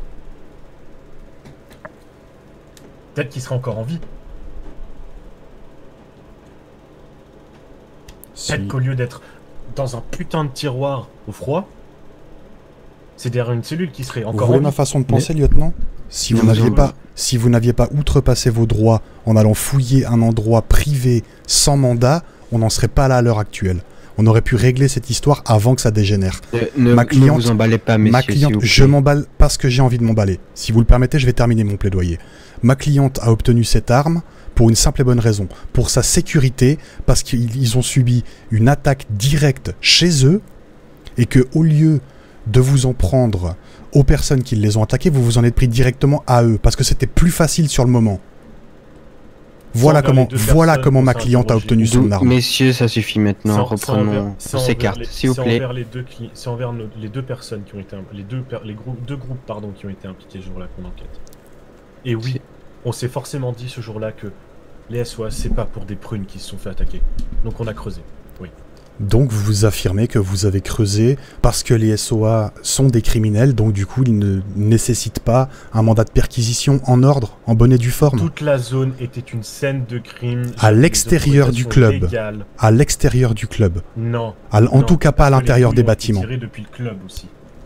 Peut-être qu'il serait encore en vie. Peut-être qu'au lieu d'être dans un putain de tiroir au froid, c'est derrière une cellule qui serait encore... Vous voyez ma façon de penser, lieutenant? Si vous n'aviez pas outrepassé vos droits en allant fouiller un endroit privé sans mandat, on n'en serait pas là à l'heure actuelle. On aurait pu régler cette histoire avant que ça dégénère. Ne vous emballez pas, messieurs, ma cliente, je m'emballe parce que j'ai envie de m'emballer. Si vous le permettez, je vais terminer mon plaidoyer. Ma cliente a obtenu cette arme pour une simple et bonne raison. Pour sa sécurité, parce qu'ils ont subi une attaque directe chez eux, et que au lieu de vous en prendre aux personnes qui les ont attaqués, vous vous en êtes pris directement à eux, parce que c'était plus facile sur le moment. Voilà comment ma cliente a obtenu son arme. Messieurs, ça suffit maintenant, reprenons ces cartes, s'il vous plaît. C'est envers les deux personnes qui ont été... deux groupes, pardon, qui ont été impliqués ce jour-là qu'on enquête. Et oui, on s'est forcément dit ce jour-là que les SOA, c'est pas pour des prunes qui se sont fait attaquer. Donc on a creusé, oui. Donc vous affirmez que vous avez creusé parce que les SOA sont des criminels, donc du coup ils ne nécessitent pas un mandat de perquisition en ordre, en bonne et due forme. Toute la zone était une scène de crime. À l'extérieur du club. À l'extérieur du club. Non. En tout cas pas à l'intérieur des bâtiments. Tiré depuis le club aussi.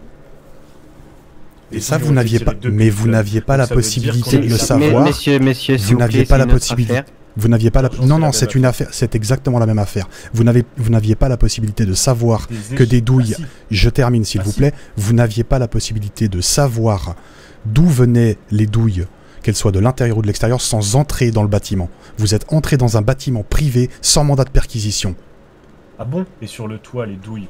Et ça vous n'aviez pas, mais vous n'aviez pas la possibilité de le savoir. Messieurs, vous n'aviez pas la possibilité. Vous n'aviez pas la... Non, c'est une affaire, c'est exactement la même affaire. Vous n'aviez pas la possibilité de savoir que des douilles... Je termine s'il vous plaît. Vous n'aviez pas la possibilité de savoir d'où venaient les douilles, qu'elles soient de l'intérieur ou de l'extérieur, sans entrer dans le bâtiment. Vous êtes entré dans un bâtiment privé sans mandat de perquisition. Ah bon? Et sur le toit, les douilles?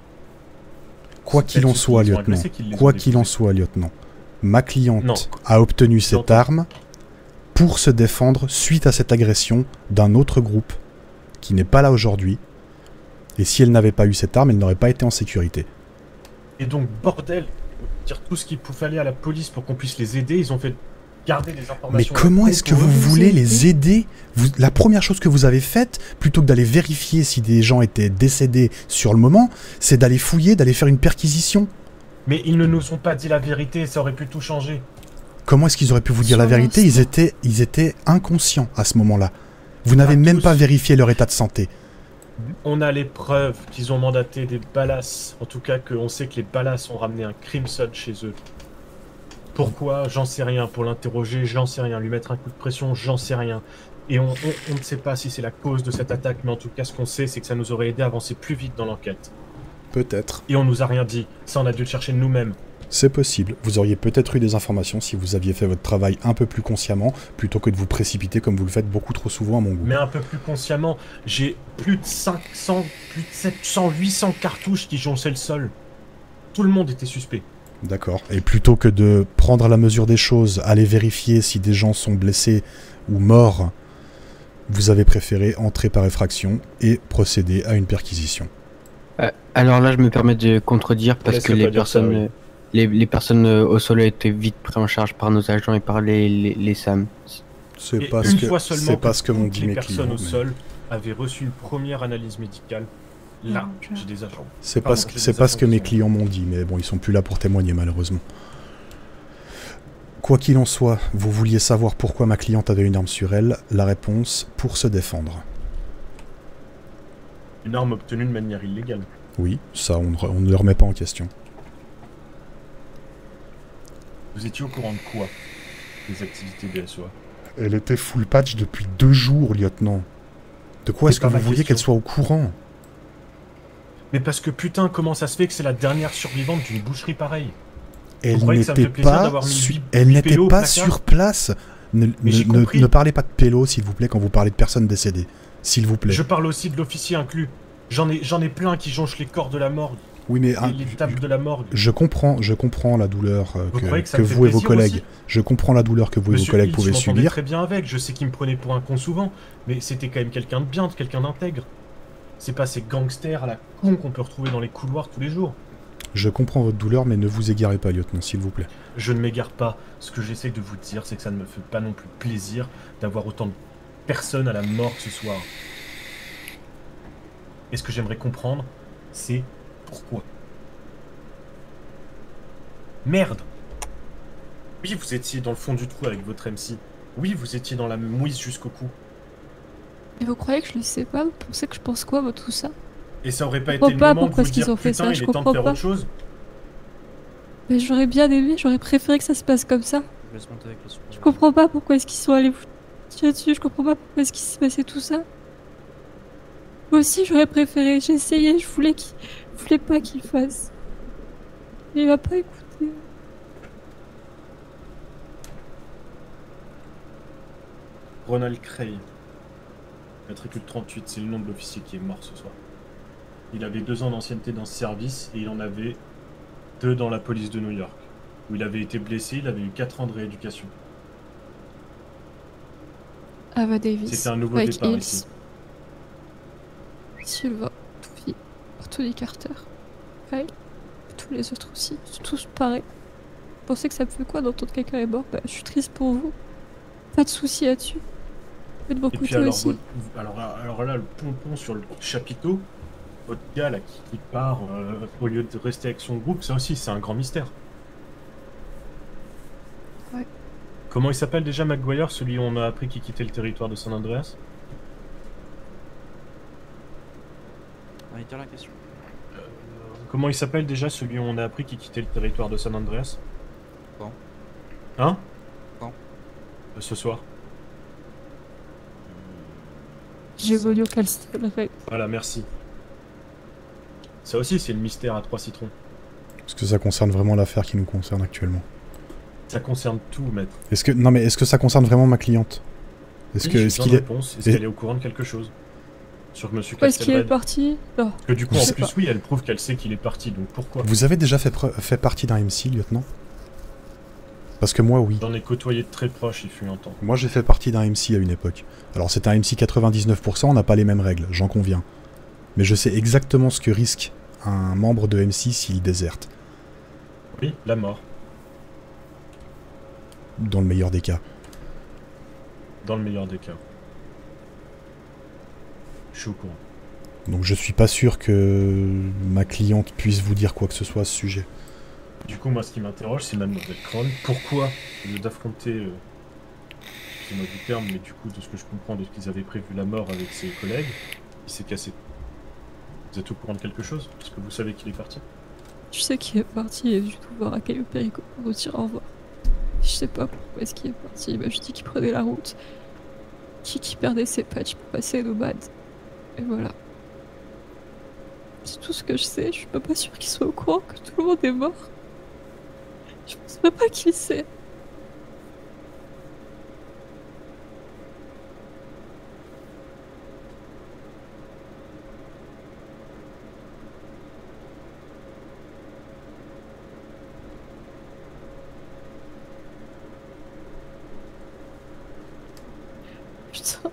Quoi qu'il en soit, lieutenant, ma cliente a obtenu cette arme pour se défendre suite à cette agression d'un autre groupe qui n'est pas là aujourd'hui. Et si elle n'avait pas eu cette arme, elle n'aurait pas été en sécurité. Et donc, bordel, dire tout ce qu'il fallait à la police pour qu'on puisse les aider, ils ont fait garder des informations... Mais comment est-ce que vous voulez les aider? La première chose que vous avez faite, plutôt que d'aller vérifier si des gens étaient décédés sur le moment, c'est d'aller fouiller, d'aller faire une perquisition. Mais ils ne nous ont pas dit la vérité, ça aurait pu tout changer. Comment est-ce qu'ils auraient pu vous dire la vérité? Ils étaient inconscients à ce moment-là. Vous n'avez même pas vérifié leur état de santé. On a les preuves qu'ils ont mandaté des balasses. En tout cas, qu'on sait que les balasses ont ramené un Crimson chez eux. Pourquoi? J'en sais rien. Pour l'interroger, j'en sais rien. Lui mettre un coup de pression, j'en sais rien. Et on ne sait pas si c'est la cause de cette attaque, mais en tout cas, ce qu'on sait, c'est que ça nous aurait aidé à avancer plus vite dans l'enquête. Peut-être. Et on nous a rien dit. Ça, on a dû le chercher nous-mêmes. C'est possible. Vous auriez peut-être eu des informations si vous aviez fait votre travail un peu plus consciemment, plutôt que de vous précipiter comme vous le faites beaucoup trop souvent à mon goût. Mais un peu plus consciemment. J'ai plus de 500, plus de 700, 800 cartouches qui jonchaient le sol. Tout le monde était suspect. D'accord. Et plutôt que de prendre la mesure des choses, aller vérifier si des gens sont blessés ou morts, vous avez préféré entrer par effraction et procéder à une perquisition. Alors là, je me permets de contredire parce que les personnes... Les personnes au sol étaient vite prises en charge par nos agents et par les SAM. C'est parce que m'ont dit mes clients. Les personnes au sol avaient reçu une première analyse médicale. Là, j'ai des agents. C'est pas ce que mes clients m'ont dit, mais bon, ils sont plus là pour témoigner malheureusement. Quoi qu'il en soit, vous vouliez savoir pourquoi ma cliente avait une arme sur elle. La réponse, pour se défendre. Une arme obtenue de manière illégale. Oui, ça on ne le remet pas en question. Vous étiez au courant de quoi? Des activités des SOA? Elle était full patch depuis 2 jours, lieutenant. De quoi est-ce que vous vouliez qu'elle soit au courant? Mais parce que putain, comment ça se fait que c'est la dernière survivante d'une boucherie pareille? Elle n'était pas sur place. Ne parlez pas de pélo, s'il vous plaît, quand vous parlez de personnes décédées. S'il vous plaît. Je parle aussi de l'officier inclus. J'en ai plein qui jonchent les corps de la morgue. Oui, mais les tables de la morgue. Je comprends la douleur que vous et vos collègues. Aussi. Je comprends la douleur que vous et vos collègues pouvez subir. Je très bien avec. Je sais qu'il me prenait pour un con souvent, mais c'était quand même quelqu'un de bien, quelqu'un d'intègre. C'est pas ces gangsters à la con qu'on peut retrouver dans les couloirs tous les jours. Je comprends votre douleur, mais ne vous égarez pas, lieutenant, s'il vous plaît. Je ne m'égare pas. Ce que j'essaie de vous dire, c'est que ça ne me fait pas non plus plaisir d'avoir autant de personnes à la morgue ce soir. Et ce que j'aimerais comprendre, c'est pourquoi. Merde! Oui, vous étiez dans le fond du trou avec votre MC. Oui, vous étiez dans la mouise jusqu'au cou. Et vous croyez que je le sais pas? Vous pensez que je pense quoi, moi, tout ça? Et ça aurait pas Je été le comprends pas moment de pourquoi vous est-ce qu'ils dire ont fait putain, ça, il je est temps de comprends faire pas. autre chose? Mais j'aurais bien aimé, j'aurais préféré que ça se passe comme ça. Je laisse monter avec la soupe. Je comprends pas pourquoi est-ce qu'ils sont allés vous tirer dessus, je comprends pas pourquoi est-ce qu'il s'est passé tout ça. Moi aussi j'aurais préféré, j'ai essayé, je voulais pas qu'il fasse. Mais il m'a pas écouté. Ronald Cray, matricule 38, c'est le nom de l'officier qui est mort ce soir. Il avait 2 ans d'ancienneté dans ce service et il en avait 2 dans la police de New York, où il avait été blessé, il avait eu 4 ans de rééducation. Ava Davis. C'était un nouveau Mike départ Hills. ici. Sylvain, Touffi, Anthony Carter, Kyle, tous les autres aussi, c'est tous pareils. Vous pensez que ça me fait quoi d'entendre quelqu'un est mort? Bah, je suis triste pour vous. Pas de soucis là-dessus. Mais de mon Et puis côté alors, aussi. alors là, le pompon sur le chapiteau, votre gars là qui part au lieu de rester avec son groupe, ça aussi c'est un grand mystère. Ouais. Comment il s'appelle déjà McGuire, celui où on a appris qu'il quittait le territoire de San Andreas? Arrêtez la question. Comment il s'appelle déjà celui où on a appris qu'il quittait le territoire de San Andreas? Quand? Hein? Quand? Ce soir. Gémonio Castelred. Voilà, merci. Ça aussi c'est le mystère à 3 citrons. Est-ce que ça concerne vraiment l'affaire qui nous concerne actuellement? Ça concerne tout, maître. Non mais est-ce que ça concerne vraiment ma cliente? Est-ce Oui, que j'ai est-ce besoin qu'il de est réponse. Est-ce qu'elle est au courant de quelque chose sur Monsieur Pourquoi est-ce qu'il est Castelred? parti? Non. Parce que du coup, Je en sais plus, pas. oui, elle prouve qu'elle sait qu'il est parti, donc pourquoi? Vous avez déjà fait partie d'un MC, lieutenant? Parce que moi, oui. J'en ai côtoyé de très proche, il fut un temps. Moi, j'ai fait partie d'un MC à une époque. Alors, c'est un MC 99%, on n'a pas les mêmes règles, j'en conviens. Mais je sais exactement ce que risque un membre de MC s'il déserte. Oui, la mort. Dans le meilleur des cas. Dans le meilleur des cas. Je suis au courant. Donc je suis pas sûr que ma cliente puisse vous dire quoi que ce soit à ce sujet. Du coup, moi, ce qui m'interroge, c'est Mademoiselle Krohn. Pourquoi, au lieu d'affronter, excusez-moi du terme, mais du coup, de ce que je comprends, de ce qu'ils avaient prévu la mort avec ses collègues, il s'est cassé. Vous êtes au courant de quelque chose? Parce que vous savez qu'il est parti? Je sais qu'il est parti et du tout voir à Caillou Perico pour nous dire au revoir. Je sais pas pourquoi est-ce qu'il est parti, il m'a juste dit qu'il prenait la route. Qu'il perdait ses patchs pour passer nomade. Et voilà. C'est tout ce que je sais, je suis même pas sûre qu'il soit au courant que tout le monde est mort. Je pense même pas qu'il sait. Putain.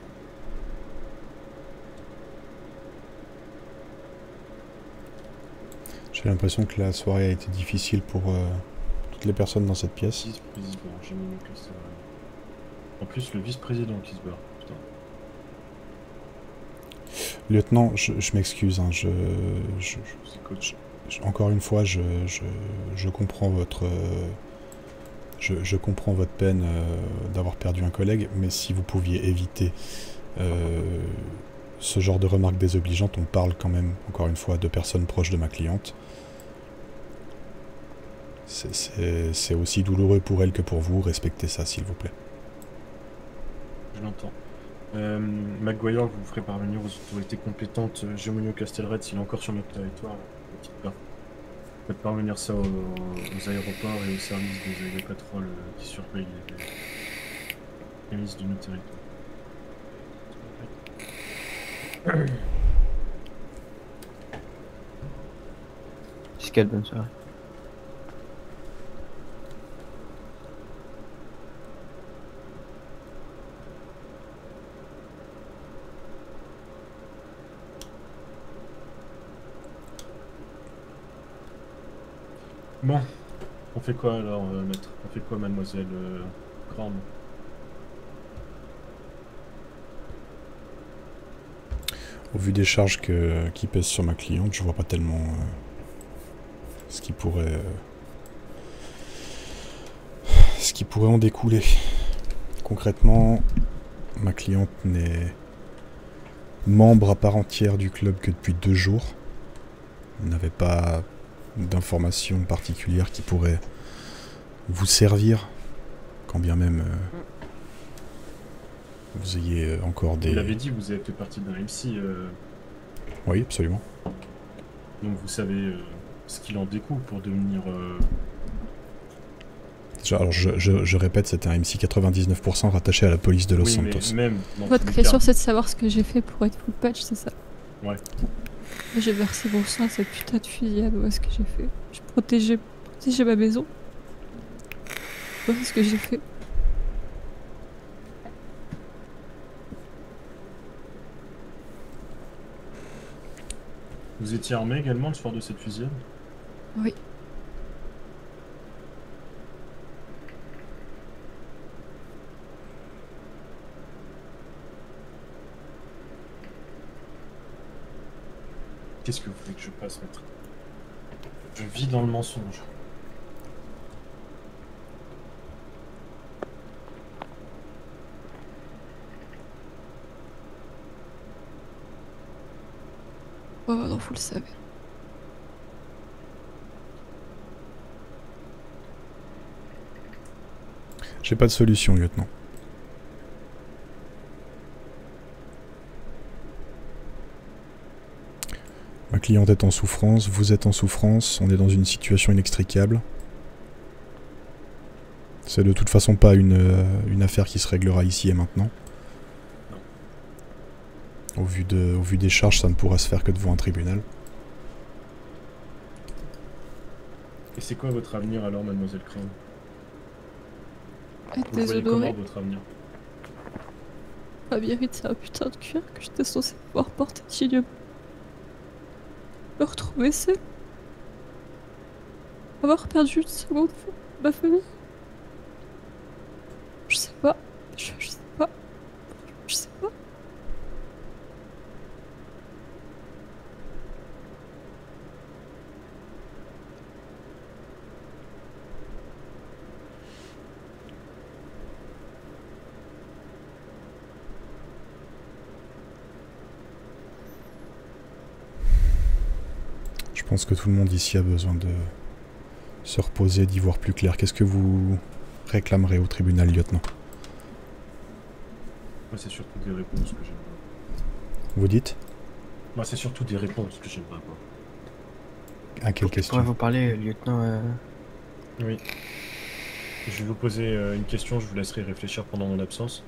J'ai l'impression que la soirée a été difficile pour toutes les personnes dans cette pièce. Vice-président, j'ai mis une question. En plus, le vice-président qui se barre. Putain. Lieutenant, je m'excuse, hein, encore une fois, je comprends votre... Je comprends votre peine d'avoir perdu un collègue, mais si vous pouviez éviter ce genre de remarques désobligeantes, on parle quand même, encore une fois, de personnes proches de ma cliente. C'est aussi douloureux pour elle que pour vous, respectez ça s'il vous plaît. Je l'entends. McGuire, vous ferez parvenir aux autorités compétentes Gémonio Castelred s'il est encore sur notre territoire. Faites parvenir ça aux aéroports et aux services des aéropatrouilles qui surveillent les milices de notre territoire. Jusqu'à bonne soirée. Bon, on fait quoi alors, maître? On fait quoi, mademoiselle Grande? Au vu des charges qui pèsent sur ma cliente, je vois pas tellement ce qui pourrait en découler. Concrètement, ma cliente n'est membre à part entière du club que depuis 2 jours. Vous n'avez pas d'informations particulières qui pourraient vous servir, quand bien même vous ayez encore des... Vous l'avez dit, vous avez fait partie d'un MC. Oui, absolument. Donc vous savez ce qu'il en découle pour devenir... Alors je répète, c'était un MC 99% rattaché à la police de Los Santos. Même Votre question c'est de savoir ce que j'ai fait pour être full patch, c'est ça? Ouais. J'ai versé mon sang à cette putain de fusillade, voilà ce que j'ai fait. J'ai protégé ma maison. Voilà ce que j'ai fait. Vous étiez armé également le soir de cette fusillade? Oui. Qu'est-ce que vous voulez que je fasse, maître? Je vis dans le mensonge. Oh non, vous le savez. J'ai pas de solution, lieutenant. Ma cliente est en souffrance, vous êtes en souffrance, on est dans une situation inextricable. C'est de toute façon pas une affaire qui se réglera ici et maintenant. Au vu des charges, ça ne pourra se faire que devant un tribunal. Et c'est quoi votre avenir alors, mademoiselle Crane? Être Vous voyez déshonorée. comment votre avenir? Ma mérite, c'est un putain de cuir que j'étais censé pouvoir porter dignement. Me retrouver seule. Avoir perdu une seconde fois ma famille. Je sais pas. Je sais pas. Je sais pas. Je pense que tout le monde ici a besoin de se reposer, d'y voir plus clair. Qu'est-ce que vous réclamerez au tribunal, lieutenant? Moi, c'est surtout des réponses que j'aimerais. Vous dites? Moi, c'est surtout des réponses que j'aimerais avoir. À quelle question? Pourrais vous parler, lieutenant Oui. Je vais vous poser une question, je vous laisserai réfléchir pendant mon absence.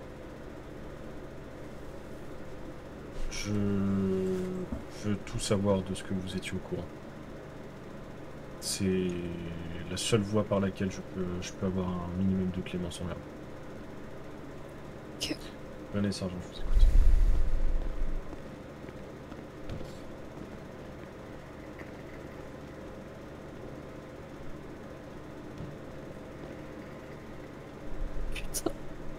Je veux tout savoir de ce que vous étiez au courant. C'est la seule voie par laquelle je peux avoir un minimum de clémence envers vous. Ok. Venez, sergent, je vous écoute. Putain.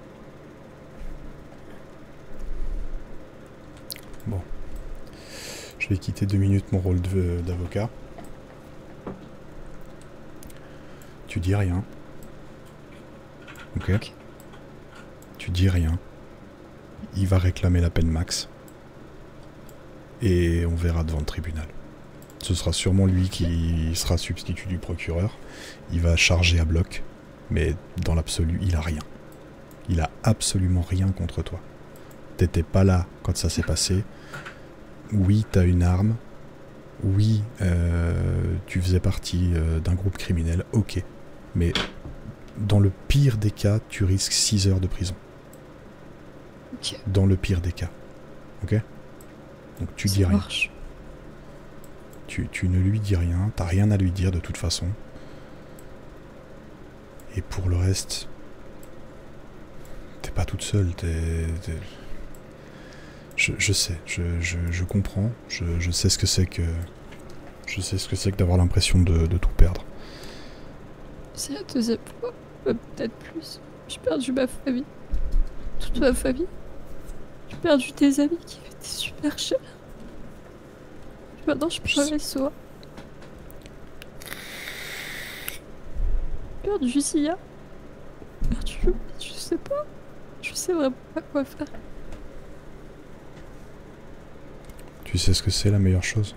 Bon. Je vais quitter 2 minutes mon rôle d'avocat. Tu dis rien. Ok. Tu dis rien. Il va réclamer la peine max. Et on verra devant le tribunal. Ce sera sûrement lui qui sera substitut du procureur. Il va charger à bloc. Mais dans l'absolu, il a rien. Il a absolument rien contre toi. T'étais pas là quand ça s'est passé. Oui, t'as une arme. Oui, tu faisais partie d'un groupe criminel. Ok. Mais dans le pire des cas, tu risques 6 heures de prison. Ok. Dans le pire des cas. Ok? Donc tu dis rien. Tu ne lui dis rien. T'as rien à lui dire de toute façon. Et pour le reste, t'es pas toute seule. Je sais, je comprends. Je sais ce que c'est que. Je sais ce que c'est que d'avoir l'impression de tout perdre. C'est la deuxième fois, peut-être plus. J'ai perdu ma famille. Toute ma famille. J'ai perdu des amis qui étaient super chers. Et maintenant je pleure les soirs. J'ai perdu Zia. J'ai perdu... Je sais pas. Je sais vraiment pas quoi faire. Tu sais ce que c'est la meilleure chose?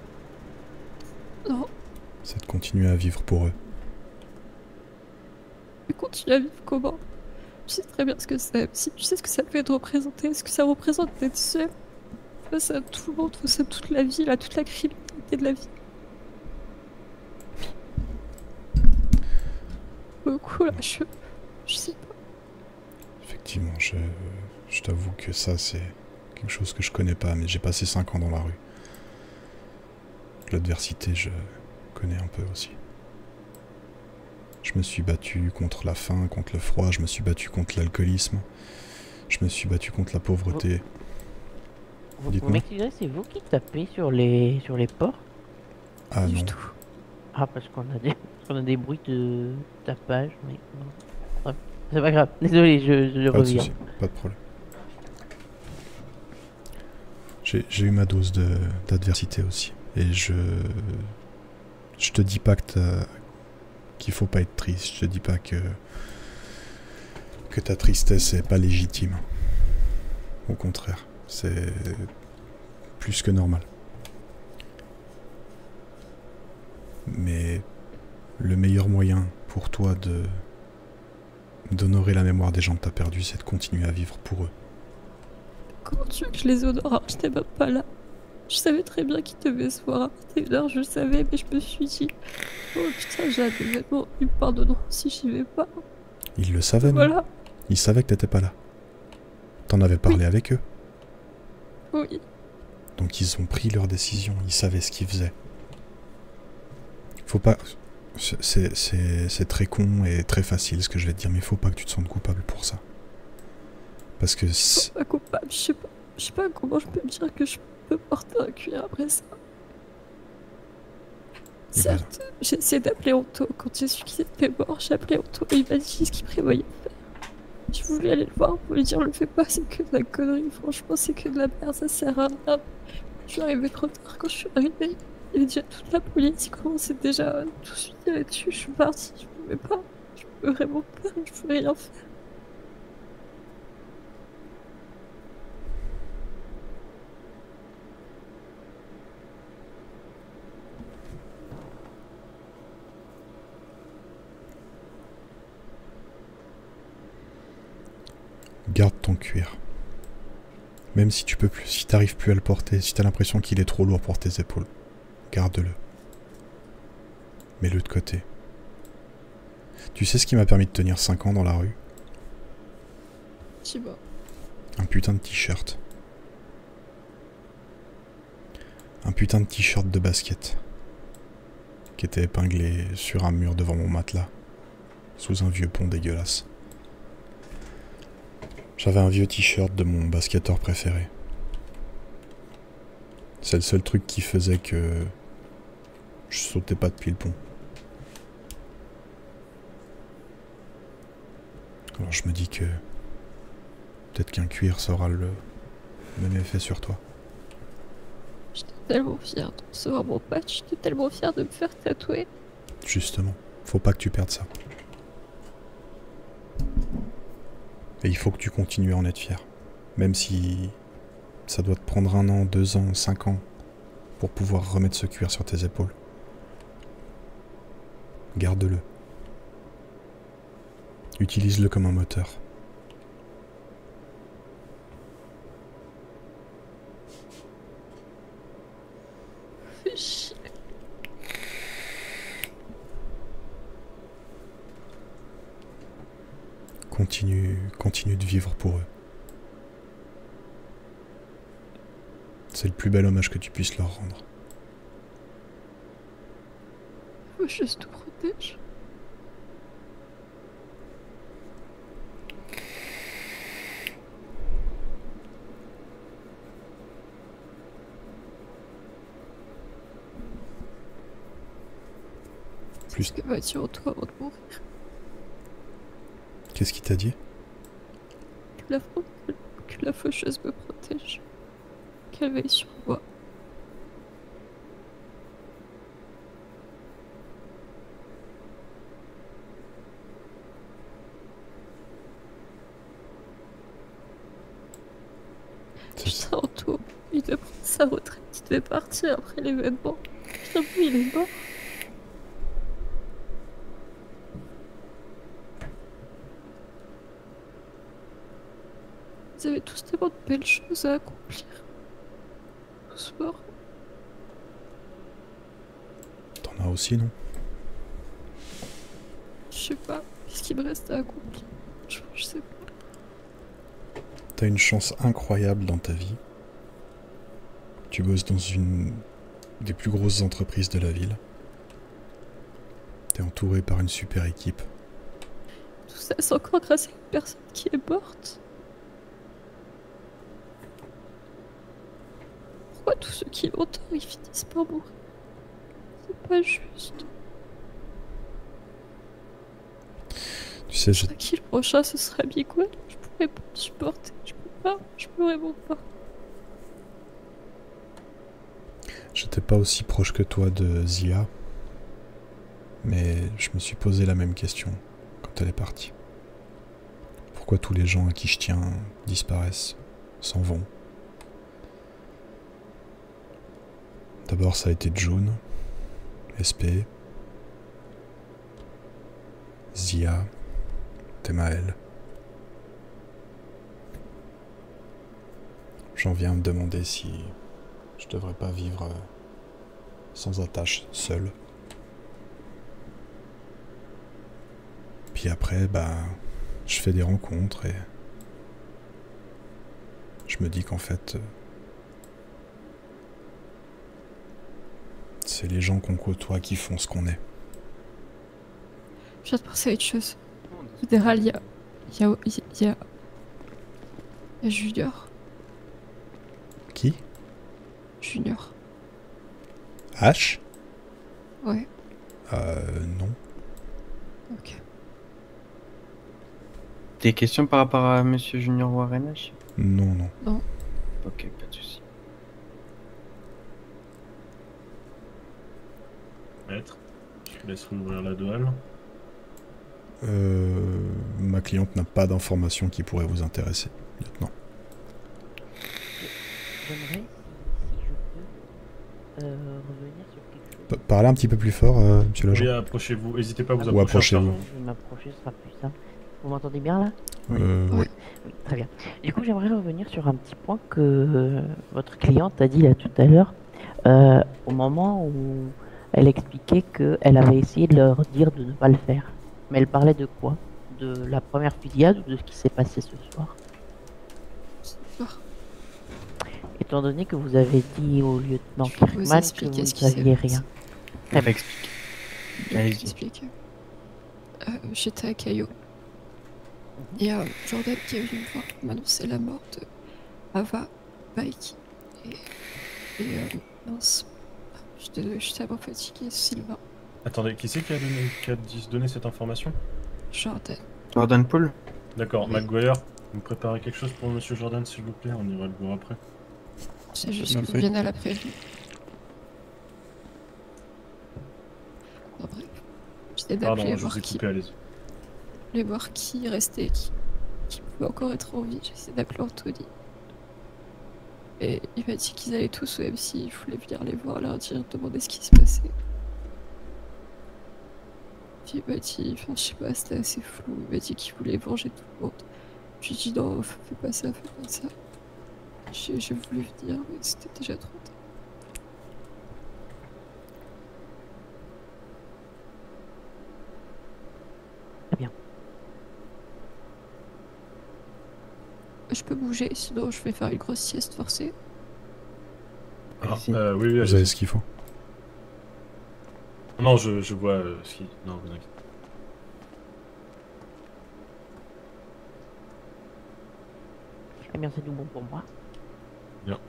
Non. C'est de continuer à vivre pour eux. Mais continuer à vivre comment? Tu sais très bien ce que c'est. Si tu sais ce que ça peut être représenté, ce que ça représente d'être seul face à tout le monde, face à toute la vie, là, toute la criminalité de la vie. Beaucoup là, je sais pas. Effectivement, je t'avoue que ça c'est quelque chose que je connais pas, mais j'ai passé 5 ans dans la rue. L'adversité, je connais un peu aussi. Je me suis battu contre la faim, contre le froid, je me suis battu contre l'alcoolisme, je me suis battu contre la pauvreté. Vous m'excuserez, c'est vous qui tapez sur les ports? Ah non. Ah, parce qu'on a des bruits de tapage, mais bon. C'est pas grave, désolé, je Pas de reviens. souci, pas de problème. J'ai eu ma dose d'adversité aussi. Et je te dis pas qu'il faut pas être triste. Je te dis pas que ta tristesse est pas légitime. Au contraire, c'est plus que normal. Mais le meilleur moyen pour toi d'honorer la mémoire des gens que t'as perdus, c'est de continuer à vivre pour eux. Comment tu veux que je les honore? Je n'étais même pas là. Je savais très bien qu'ils devaient se voir à 21h, je le savais, mais je me suis dit, oh putain, j'ai un événement, ils me pardonneront si j'y vais pas. Ils le savaient, non? Voilà. Ils savaient que t'étais pas là. T'en avais parlé avec eux. Oui. Donc ils ont pris leur décision, ils savaient ce qu'ils faisaient. Faut pas... C'est très con et très facile ce que je vais te dire, mais il faut pas que tu te sentes coupable pour ça. Parce que... Je suis pas coupable, je sais pas comment je peux me dire que je peux porter un cuir après ça. Certes, j'ai essayé d'appeler Anto. Quand j'ai su qu'il était mort, j'ai appelé Anto et il m'a dit ce qu'il prévoyait de faire. Je voulais aller le voir pour lui dire le fais pas, c'est que de la connerie, franchement c'est que de la merde, ça sert à rien. Je suis arrivée trop tard quand je suis arrivée. Il y avait déjà toute la police qui commençait déjà tout de suite là-dessus. Je suis partie, je pouvais pas. Je pouvais vraiment pas, je pouvais rien faire. Garde ton cuir. Même si tu peux plus, si t'arrives plus à le porter, si t'as l'impression qu'il est trop lourd pour tes épaules, garde-le. Mets-le de côté. Tu sais ce qui m'a permis de tenir 5 ans dans la rue? Je sais pas. Un putain de t-shirt. Un putain de t-shirt de basket. Qui était épinglé sur un mur devant mon matelas. Sous un vieux pont dégueulasse. J'avais un vieux t-shirt de mon basketteur préféré. C'est le seul truc qui faisait que je sautais pas depuis le pont. Alors je me dis que peut-être qu'un cuir sera le même effet sur toi. J'étais tellement fière de recevoir mon patch, j'étais tellement fière de me faire tatouer. Justement, faut pas que tu perdes ça. Et il faut que tu continues à en être fier. Même si ça doit te prendre 1 an, 2 ans, 5 ans pour pouvoir remettre ce cuir sur tes épaules. Garde-le. Utilise-le comme un moteur. Fais chier. Continue de vivre pour eux. C'est le plus bel hommage que tu puisses leur rendre. Faut juste tout protéger. Plus... Que vas-tu en toi avant de mourir? Qu'est-ce qu'il t'a dit? Que la faucheuse me protège. Qu'elle veille sur moi. Putain, Anto, il doit prendre sa retraite. devait partir après l'événement. J'ai vu, il est mort. Ils avaient tous tellement de belles choses à accomplir. Tous morts. T'en as aussi, non? Je sais pas, qu'est-ce qu'il me reste à accomplir? Je sais pas. T'as une chance incroyable dans ta vie. Tu bosses dans une des plus grosses entreprises de la ville. T'es entouré par une super équipe. Tout ça, c'est encore grâce à une personne qui est morte. Pourquoi tous ceux qui l'ont tort, ils finissent par mourir? C'est pas juste. Tu sais, je... Qui le prochain, ce sera Miguel. Je pourrais pas le supporter. Je peux pas. Je peux vraiment pas. J'étais pas aussi proche que toi de Zia. Mais je me suis posé la même question quand elle est partie. Pourquoi tous les gens à qui je tiens disparaissent, s'en vont? D'abord ça a été June, SP, Zia, Temael. J'en viens à me demander si je devrais pas vivre sans attache, seul. Puis après, bah, je fais des rencontres et je me dis qu'en fait, c'est les gens qu'on côtoie qui font ce qu'on est. Je viens de penser à autre chose. Fédéral, il y a Junior. Qui? Junior. H? Ouais. Non. Ok. Des questions par rapport à Monsieur Junior Warren H? Non, non. Non. Ok, pas de soucis. Maître, je te laisse ouvrir la douane. Ma cliente n'a pas d'informations qui pourraient vous intéresser, lieutenant. J'aimerais, si je peux, revenir sur quelque chose. Parlez un petit peu plus fort, monsieur l'agent. Oui, approchez-vous, n'hésitez pas à vous Ou approcher. approchez-vous. Je vais m'approcher, ce sera plus simple. Vous m'entendez bien là? Oui. Oui, très bien. Du coup, j'aimerais revenir sur un petit point que votre cliente a dit là tout à l'heure, au moment où elle expliquait qu'elle avait essayé de leur dire de ne pas le faire. Mais elle parlait de quoi? De la première fusillade ou de ce qui s'est passé ce soir? Étant donné que vous avez dit au lieutenant Kirkman que vous ne saviez rien. Elle va expliquer. Allez-y. Explique. J'étais à Caillou. Il y a Jordan qui est venu me voir pour m'annoncer la mort de Ava, Mike et mince. Je suis tellement fatiguée, Sylvain. Attendez, qui c'est qui a donné cette information? Jordan. Jordan Paul? D'accord, McGuire, vous préparez quelque chose pour Monsieur Jordan s'il vous plaît, on ira le voir après. C'est juste qu'ils viennent à la prévenue. Bon, bref. J'essaie d'appeler voir qui... Les voir qui restait, qui pouvait encore être en vie. J'essaie d'appeler Anthony. Et il m'a dit qu'ils allaient tous au MC, il voulait venir les voir, leur dire, demander ce qui se passait. Puis il m'a dit, enfin je sais pas, c'était assez flou, il m'a dit qu'il voulait venger tout le monde. J'ai dit non, fais pas ça, fais pas ça. J'ai voulu venir, mais c'était déjà trop tard. Très bien. Je peux bouger, sinon je vais faire une grosse sieste forcée. Alors, oui, vous avez ce qu'il faut. Non, je vois ce qui... Non, vous inquiétez. Eh bien, c'est tout bon pour moi. Bien.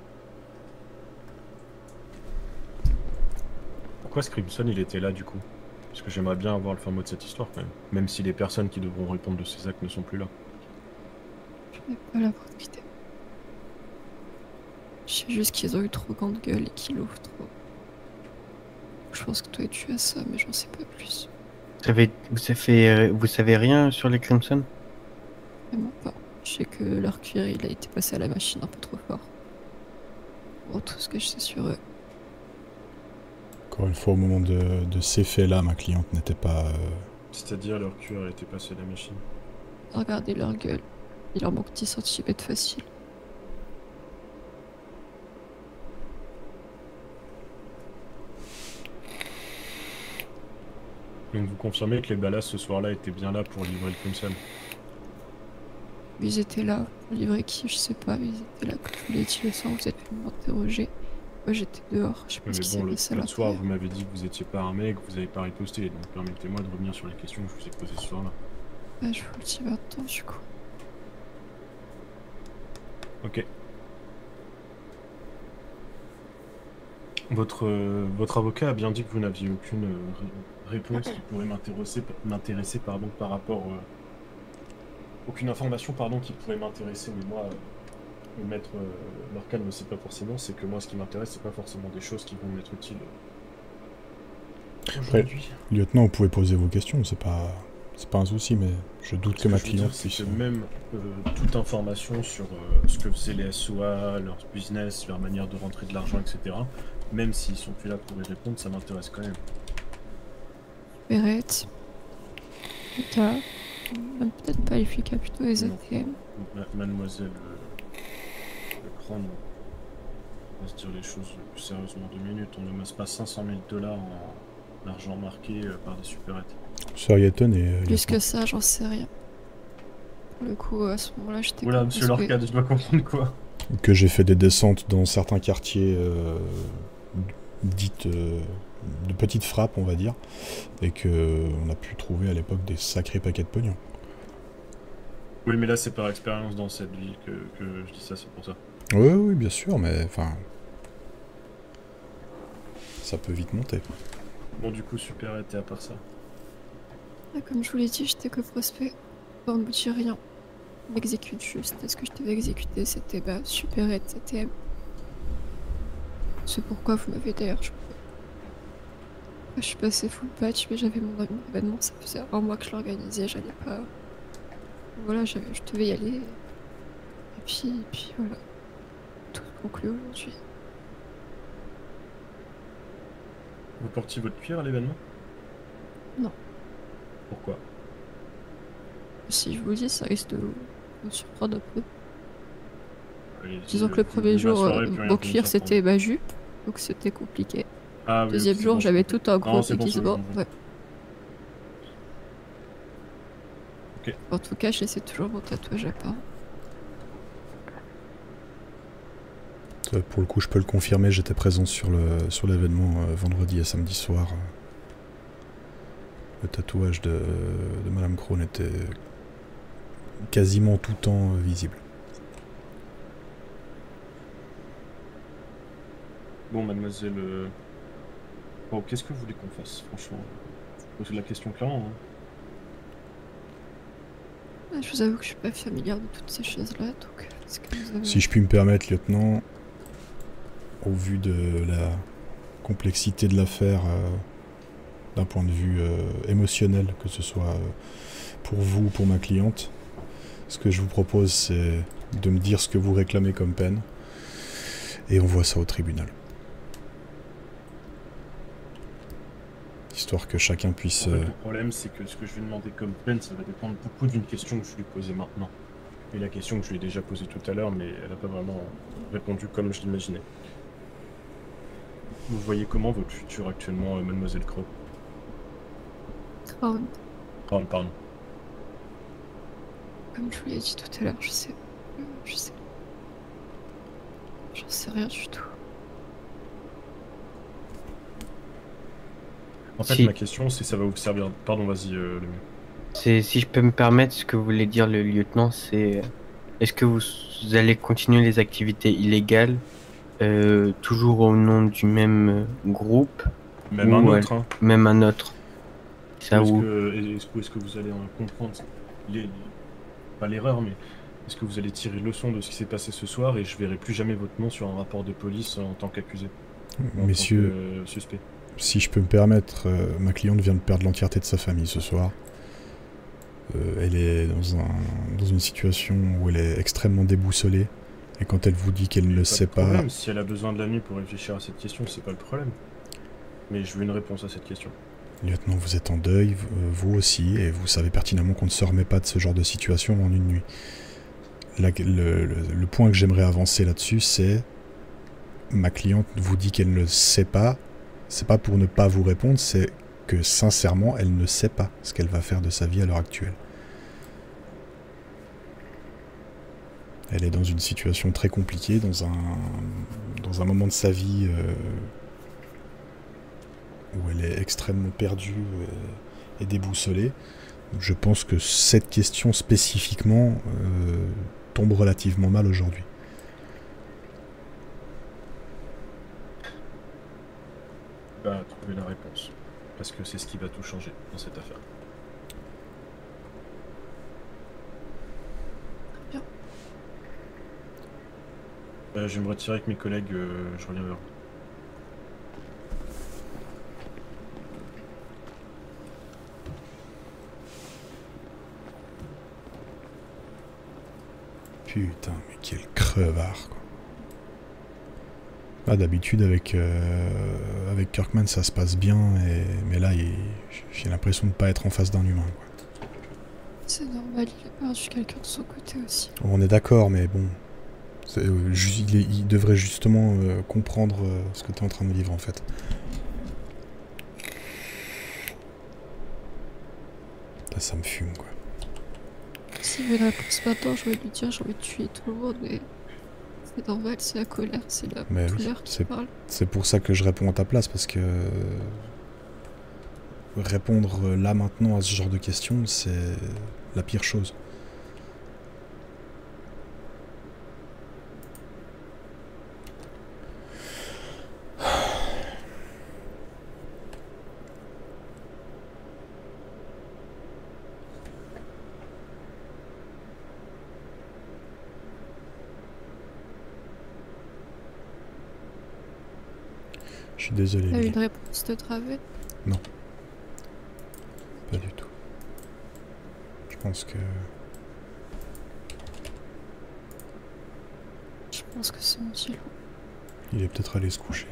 Pourquoi Scrimson il était là du coup? Parce que j'aimerais bien avoir le fin mot de cette histoire quand même. Même si les personnes qui devront répondre de ces actes ne sont plus là. Je n'ai pas la possibilité. Je sais juste qu'ils ont eu trop grande gueule et qu'ils l'ouvrent trop. Je pense que toi tu as ça, mais j'en sais pas plus. Vous savez rien sur les Crimson? Vraiment pas. Je sais que leur cuir il a été passé à la machine un peu trop fort. Pour tout ce que je sais sur eux. Encore une fois, au moment de ces faits-là, ma cliente n'était pas... C'est-à-dire leur cuir a été passé à la machine. Regardez leur gueule. Il leur manque 10 cm facile. Donc vous confirmez que les ballas ce soir-là étaient bien là pour livrer le Crimson? Ils étaient là. Pour livrer qui, je sais pas, mais ils étaient là. Comme je vous l'ai dit le soir, vous êtes venu m'interroger. Moi j'étais dehors, je sais pas ce qui s'est passé là. Le soir, vous m'avez dit que vous étiez pas armé et que vous avez pas riposté. Donc permettez-moi de revenir sur les questions que je vous ai posées ce soir-là. Bah, je vous le dis maintenant, du coup. Ok. Votre avocat a bien dit que vous n'aviez aucune réponse qui pourrait m'intéresser par rapport... aucune information qui pourrait m'intéresser, mais moi, le maître Lorcan ne sait pas forcément, c'est que moi ce qui m'intéresse, c'est pas forcément des choses qui vont m'être utiles aujourd'hui. Lieutenant, vous pouvez poser vos questions, c'est pas un souci, mais je doute que ma cliente puisse... Même toute information sur ce que faisaient les SOA, leur business, leur manière de rentrer de l'argent, etc., même s'ils sont plus là pour y répondre, ça m'intéresse quand même. Perrette. Putain. Même peut-être pas les flics, plutôt les ATM. Mademoiselle Cron, on va se dire les choses plus sérieusement 2 minutes. On ne masse pas 500 000 $ en argent marqué par des supérettes. Vous seriez étonné. Plus que ça, j'en sais rien. Pour le coup, à ce moment-là, j'étais... Oula, monsieur Lorcan, je dois comprendre quoi? Que j'ai fait des descentes dans certains quartiers dites de petites frappes, on va dire, et qu'on a pu trouver à l'époque des sacrés paquets de pognon. Oui, mais là, c'est par expérience dans cette ville que je dis ça, c'est pour ça. Oui, bien sûr, mais enfin... ça peut vite monter. Bon, du coup, supérette, et à part ça? Comme je vous l'ai dit, j'étais que prospect. On ne me dit rien. On m'exécute juste. Ce que je devais exécuter, c'était supérette, ATM. C'est pourquoi vous m'avez d'ailleurs... Je suis passé full patch, mais j'avais mon événement, ça faisait un mois que je l'organisais, j'allais pas... Voilà, je devais y aller. Et puis voilà. Tout conclu aujourd'hui. Vous portiez votre cuir à l'événement? Non. Pourquoi? Si je vous dis, ça risque de me surprendre un peu. Allez, Disons que le premier jour, mon cuir c'était ma jupe, donc c'était compliqué. Ah, oui, deuxième jour, j'avais tout un gros déguisement. Bon. Ouais. Okay. En tout cas, je laissais toujours mon tatouage à part. Pour le coup, je peux le confirmer, j'étais présent sur l'événement vendredi et samedi soir. Le tatouage de Madame Crohn était quasiment tout le temps visible. Bon, mademoiselle... Bon, qu'est-ce que vous voulez qu'on fasse, franchement? Je pose la question clairement. Je vous avoue que je suis pas familière de toutes ces choses-là, donc... Est-ce que vous avez... Si je puis me permettre, lieutenant, au vu de la complexité de l'affaire, d'un point de vue émotionnel, que ce soit pour vous ou pour ma cliente, ce que je vous propose, c'est de me dire ce que vous réclamez comme peine, et on voit ça au tribunal. Histoire que chacun puisse... En fait, le problème, c'est que ce que je vais demander comme peine, ça va dépendre beaucoup d'une question que je lui posais maintenant. Et la question que je lui ai déjà posée tout à l'heure, mais elle n'a pas vraiment répondu comme je l'imaginais. Vous voyez comment votre futur actuellement, mademoiselle Crow? Crown. Crown, pardon. Comme je vous l'ai dit tout à l'heure, je sais. J'en sais rien du tout. En fait, ma question, c'est ça va vous servir... Pardon, vas-y, le mieux. Si je peux me permettre, ce que voulait dire le lieutenant, c'est... Est-ce que vous allez continuer les activités illégales, toujours au nom du même groupe? Même un autre, hein. Même un autre. Ça Est-ce que vous allez en comprendre pas l'erreur, mais est-ce que vous allez tirer leçon de ce qui s'est passé ce soir et je verrai plus jamais votre nom sur un rapport de police en tant qu'accusé? Messieurs, suspect. Si je peux me permettre, ma cliente vient de perdre l'entièreté de sa famille ce soir. Elle est dans une situation où elle est extrêmement déboussolée. Et quand elle vous dit qu'elle ne le sait pas... Problème. Si elle a besoin de la nuit pour réfléchir à cette question, c'est pas le problème. Mais je veux une réponse à cette question. Lieutenant, vous êtes en deuil, vous aussi, et vous savez pertinemment qu'on ne se remet pas de ce genre de situation en une nuit. Le point que j'aimerais avancer là-dessus, c'est... Ma cliente vous dit qu'elle ne sait pas, c'est pas pour ne pas vous répondre, c'est que sincèrement, elle ne sait pas ce qu'elle va faire de sa vie à l'heure actuelle. Elle est dans une situation très compliquée, dans un moment de sa vie où elle est extrêmement perdue et déboussolée. Je pense que cette question spécifiquement tombe relativement mal aujourd'hui. Bah, trouver la réponse. Parce que c'est ce qui va tout changer dans cette affaire. Bien. Je vais me retirer avec mes collègues, je reviens vers vous. Putain, mais quel crevard, quoi. Ah, d'habitude, avec Kirkman, ça se passe bien, mais là, j'ai l'impression de ne pas être en face d'un humain, quoi. C'est normal, il a perdu quelqu'un de son côté aussi. On est d'accord, mais bon... il devrait justement comprendre ce que tu es en train de vivre, en fait. Là, ça me fume, quoi. S'il veut une réponse maintenant, je vais lui dire j'ai envie de tuer tout le monde, mais c'est normal, c'est la colère, c'est la douleur qui parle. C'est pour ça que je réponds à ta place, parce que répondre là maintenant à ce genre de questions, c'est la pire chose. Je suis désolé. T'as eu une réponse de Draven? Non. Pas du tout. Je pense que... Je pense que c'est mon petit loup. Il est peut-être allé se coucher.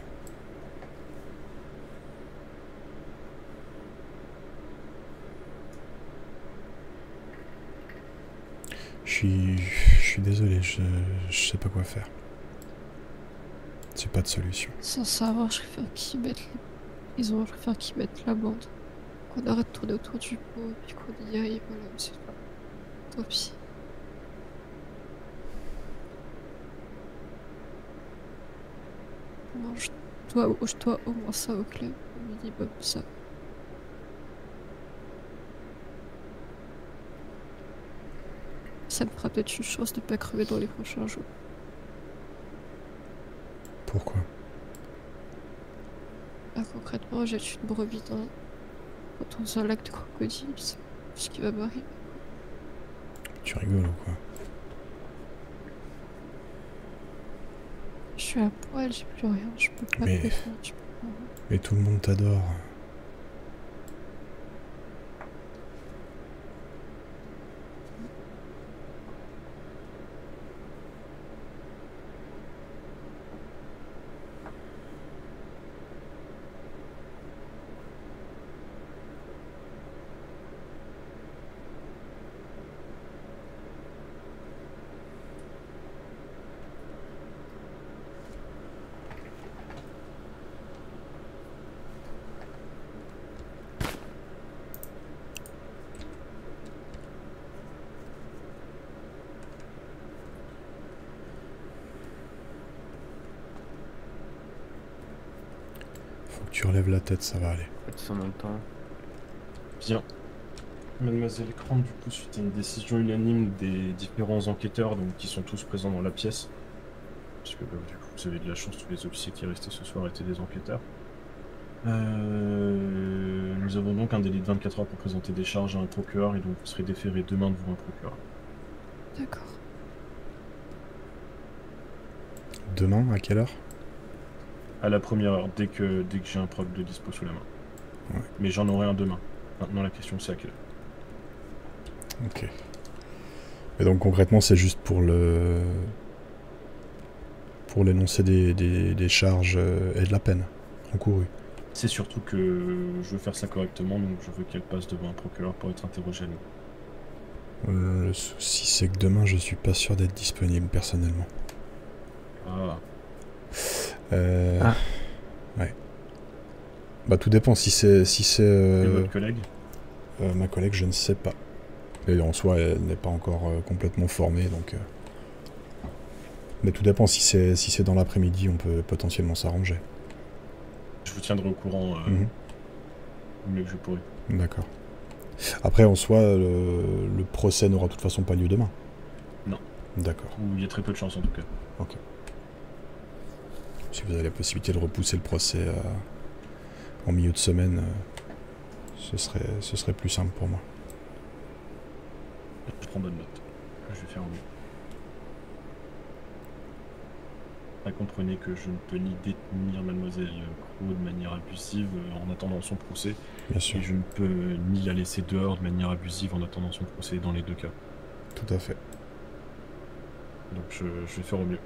Je suis désolé, je sais pas quoi faire. C'est pas de solution. Sans savoir, je préfère qu'ils mettent je préfère qu'ils mettent la bande. Qu'on arrête de tourner autour du pot et puis qu'on y aille, voilà, c'est tout. Tant pis. Non, je dois au moins ça au club, au minimum ça. Ça me fera peut-être une chance de pas crever dans les prochains jours. Pourquoi? Là, concrètement, j'ai une brebis dans un lac de crocodile, c'est ce qui va m'arriver. Tu rigoles ou quoi? Je suis à poil, j'ai plus rien, je peux pas me défendre, je peux pas. Mais tout le monde t'adore. Tu relèves la tête, ça va aller. En même temps. Bien. Mademoiselle Crand, du coup, suite à une décision unanime des différents enquêteurs, donc qui sont tous présents dans la pièce, parce que du coup, vous avez de la chance, tous les officiers qui restaient ce soir étaient des enquêteurs. Nous avons donc un délai de 24 heures pour présenter des charges à un procureur, et donc vous serez déféré demain devant un procureur. D'accord. Demain, à quelle heure? À la première heure, dès que j'ai un proc de dispo sous la main. Ouais. Mais j'en aurai un demain. Maintenant, la question, c'est à quelle heure. Ok. Et donc, concrètement, c'est juste pour pour l'énoncé des charges et de la peine encourue. C'est surtout que je veux faire ça correctement, donc je veux qu'elle passe devant un procureur pour être interrogée à nous. Le souci, c'est que demain, je suis pas sûr d'être disponible personnellement. Ah. Ouais. Bah tout dépend si c'est Et votre collègue ma collègue, je ne sais pas. Et en soi, elle n'est pas encore complètement formée, donc. Mais tout dépend si c'est dans l'après-midi, on peut potentiellement s'arranger. Je vous tiendrai au courant le mieux que je pourrai. D'accord. Après, en soi, le procès n'aura de toute façon pas lieu demain. Non. D'accord. Ou il y a très peu de chance en tout cas. Ok. Si vous avez la possibilité de repousser le procès en milieu de semaine, ce serait plus simple pour moi. Je prends bonne note. Je vais faire au mieux. Comprenez que je ne peux ni détenir mademoiselle Crow de manière abusive en attendant son procès. Bien sûr. Et je ne peux ni la laisser dehors de manière abusive en attendant son procès dans les deux cas. Tout à fait. Donc je vais faire au mieux.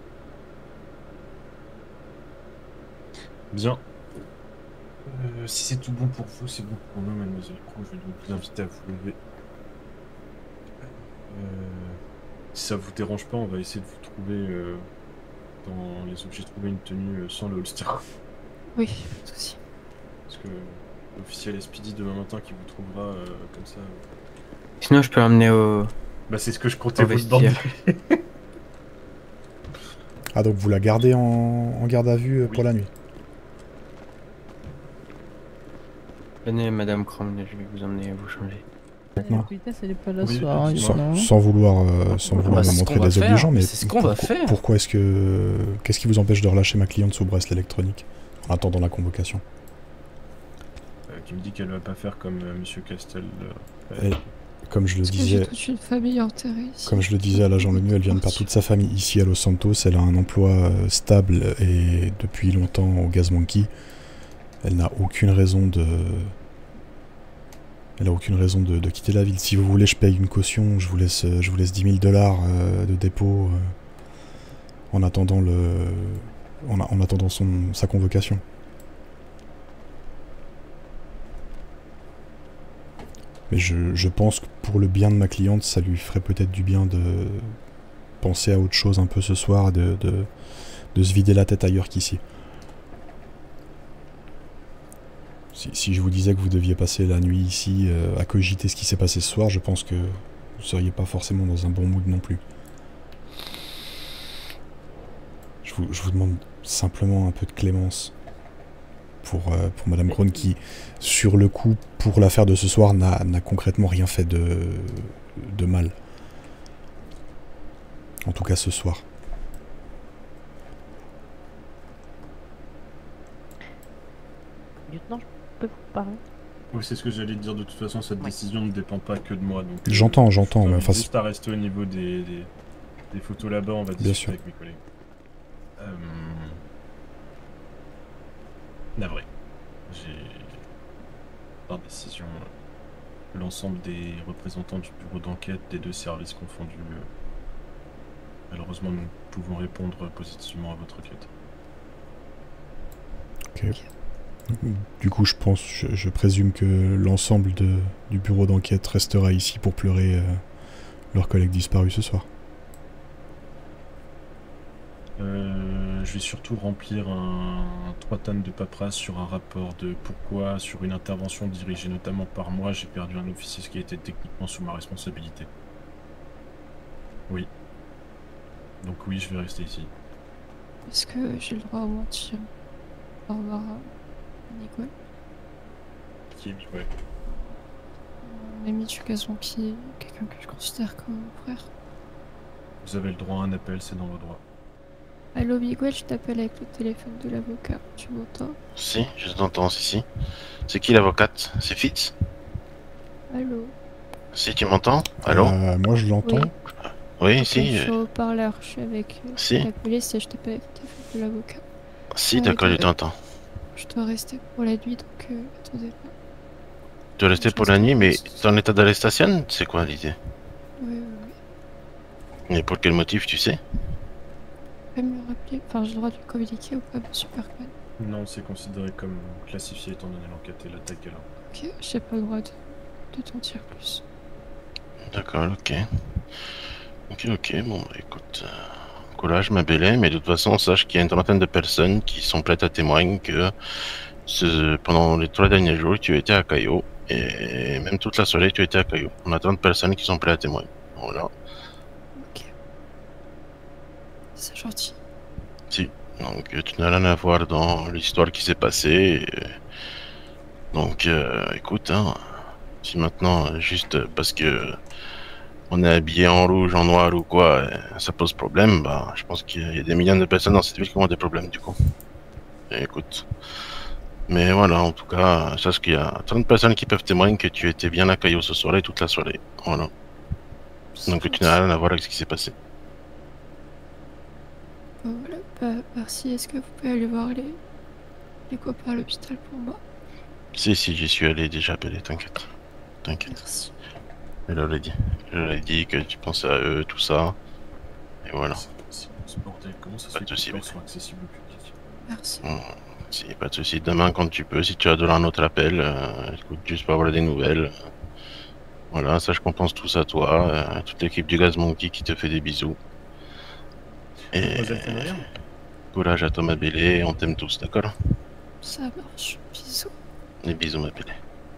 Bien. Si c'est tout bon pour vous, c'est bon pour nous, mademoiselle Crow. Je vais donc vous inviter à vous lever. Si ça vous dérange pas, on va essayer de vous trouver... dans les objets trouvés une tenue sans le holster. Oui, pas de soucis. Parce que l'officiel Speedy demain matin qui vous trouvera comme ça. Sinon, je peux l'emmener au. Bah, c'est ce que je comptais au vous demander. vestiaire. Ah, donc vous la gardez en garde à vue pour la nuit? Venez, Madame Chrome, je vais vous emmener vous changer. Maintenant. Elle est pas là ce soir. Sans vouloir me montrer désobligeant, mais c'est ce qu'on va faire. Pourquoi est-ce que... Qu'est-ce qui vous empêche de relâcher ma cliente sous bracelet électronique en attendant la convocation? Qui me dit qu'elle va pas faire comme Monsieur Castel. Et, comme je le disais... J'ai toute une famille enterrée ici. Comme je le disais à l'agent Lemieux, elle vient de perdre toute sa famille ici à Los Santos. Elle a un emploi stable et depuis longtemps au Gaz Monkey. Elle n'a aucune raison de... Elle a aucune raison de quitter la ville. Si vous voulez, je paye une caution, je vous laisse 10 000 $ de dépôt en attendant sa convocation. Mais je pense que pour le bien de ma cliente, ça lui ferait peut-être du bien de penser à autre chose un peu ce soir, de se vider la tête ailleurs qu'ici. Si je vous disais que vous deviez passer la nuit ici à cogiter ce qui s'est passé ce soir, je pense que vous seriez pas forcément dans un bon mood non plus. Je vous demande simplement un peu de clémence pour Madame Krohn qui, sur le coup, pour l'affaire de ce soir, n'a concrètement rien fait de mal. En tout cas ce soir. Lieutenant, je peux vous parler? Oui, c'est ce que j'allais te dire. De toute façon, cette décision ne dépend pas que de moi. Donc, j'entends, mais enfin... Juste à rester au niveau des photos là-bas, on va discuter avec mes collègues. Navré. J'ai, par décision, l'ensemble des représentants du bureau d'enquête des deux services confondus. Malheureusement, nous pouvons répondre positivement à votre requête. Ok. Du coup, je présume que l'ensemble du bureau d'enquête restera ici pour pleurer leurs collègues disparus ce soir. Je vais surtout remplir 3 tonnes de paperasse sur un rapport de pourquoi, sur une intervention dirigée notamment par moi, j'ai perdu un officier qui était techniquement sous ma responsabilité. Oui. Donc oui, je vais rester ici. Est-ce que j'ai le droit à mentir? Au revoir, Nicole. Qui est Nicole? Mon ami du gazon qui est quelqu'un que je considère comme mon frère. Vous avez le droit à un appel, c'est dans vos droits. Allô Miguel, je t'appelle avec le téléphone de l'avocat, tu m'entends? Si, je t'entends, si. C'est qui l'avocate? C'est Fitz? Allô? Si, tu m'entends? Allô? Moi je l'entends. Oui, si. Je suis au parleur, je suis avec la police et je t'appelle avec le téléphone de l'avocat. Si, d'accord, je t'entends. Je dois rester pour la nuit, donc attendez. Tu dois rester pour la nuit, mais dans l'état d'arrestation, c'est quoi l'idée? Oui. Mais pour quel motif, tu sais? pouvez me le rappeler? Enfin, j'ai le droit de le communiquer ou pas, monsieur Bergman? Non, c'est considéré comme classifié étant donné l'enquête et l'attaque qu'elle a. Ok, j'ai pas le droit de t'en dire plus. D'accord, ok. Ok, bon, bah, écoute, courage ma belle, mais de toute façon, sache qu'il y a une trentaine de personnes qui sont prêtes à témoigner que pendant les 3 derniers jours, tu étais à Caillou, et même toute la soirée, tu étais à Caillou. On a 30 personnes qui sont prêtes à témoigner. Voilà. Ok. C'est gentil. Si, donc tu n'as rien à voir dans l'histoire qui s'est passée. Donc, écoute, hein, si maintenant, juste parce que on est habillé en rouge, en noir ou quoi, ça pose problème, bah, je pense qu'il y a des millions de personnes dans cette ville qui ont des problèmes du coup. Et écoute. Mais voilà, en tout cas, sache qu'il y a 30 personnes qui peuvent témoigner que tu étais bien à Caillou ce soir et toute la soirée. Voilà. Donc tu n'as rien à voir avec ce qui s'est passé. Bon, voilà, bah, merci. Est-ce que vous pouvez aller voir les copains à l'hôpital pour moi? Si, j'y suis allé déjà, Belle, t'inquiète. Merci. Je leur ai dit. Je leur ai dit que tu pensais à eux, tout ça. Et voilà. Ce bordel, comment ça se fait que les sont accessibles au public? Merci. Si, pas de soucis. Demain, quand tu peux, si tu as un autre appel, écoute, juste pour avoir des nouvelles. Voilà, sache qu'on pense tous à toi, toute l'équipe du Gaz Monkey qui te fait des bisous. Et courage à toi, ma belle, on t'aime tous, d'accord? Ça marche. Bisous. Des bisous, ma belle.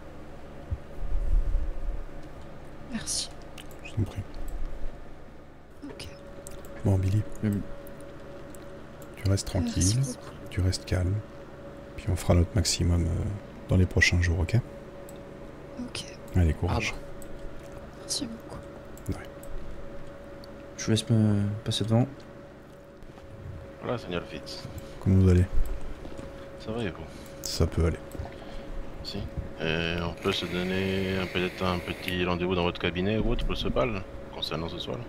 Merci. Je t'en prie. Ok. Bon, Billy. Tu restes tranquille, Merci beaucoup. tu restes calme, puis on fera notre maximum dans les prochains jours, ok? Ok. Allez, courage. Merci beaucoup. Ouais. Je vous laisse me passer devant. Voilà, Seigneur Fitz. Comment vous allez? Ça va et vous? Ça peut aller. Si. Et on peut se donner peut-être un petit rendez-vous dans votre cabinet ou autre pour ce bal, concernant ce soir?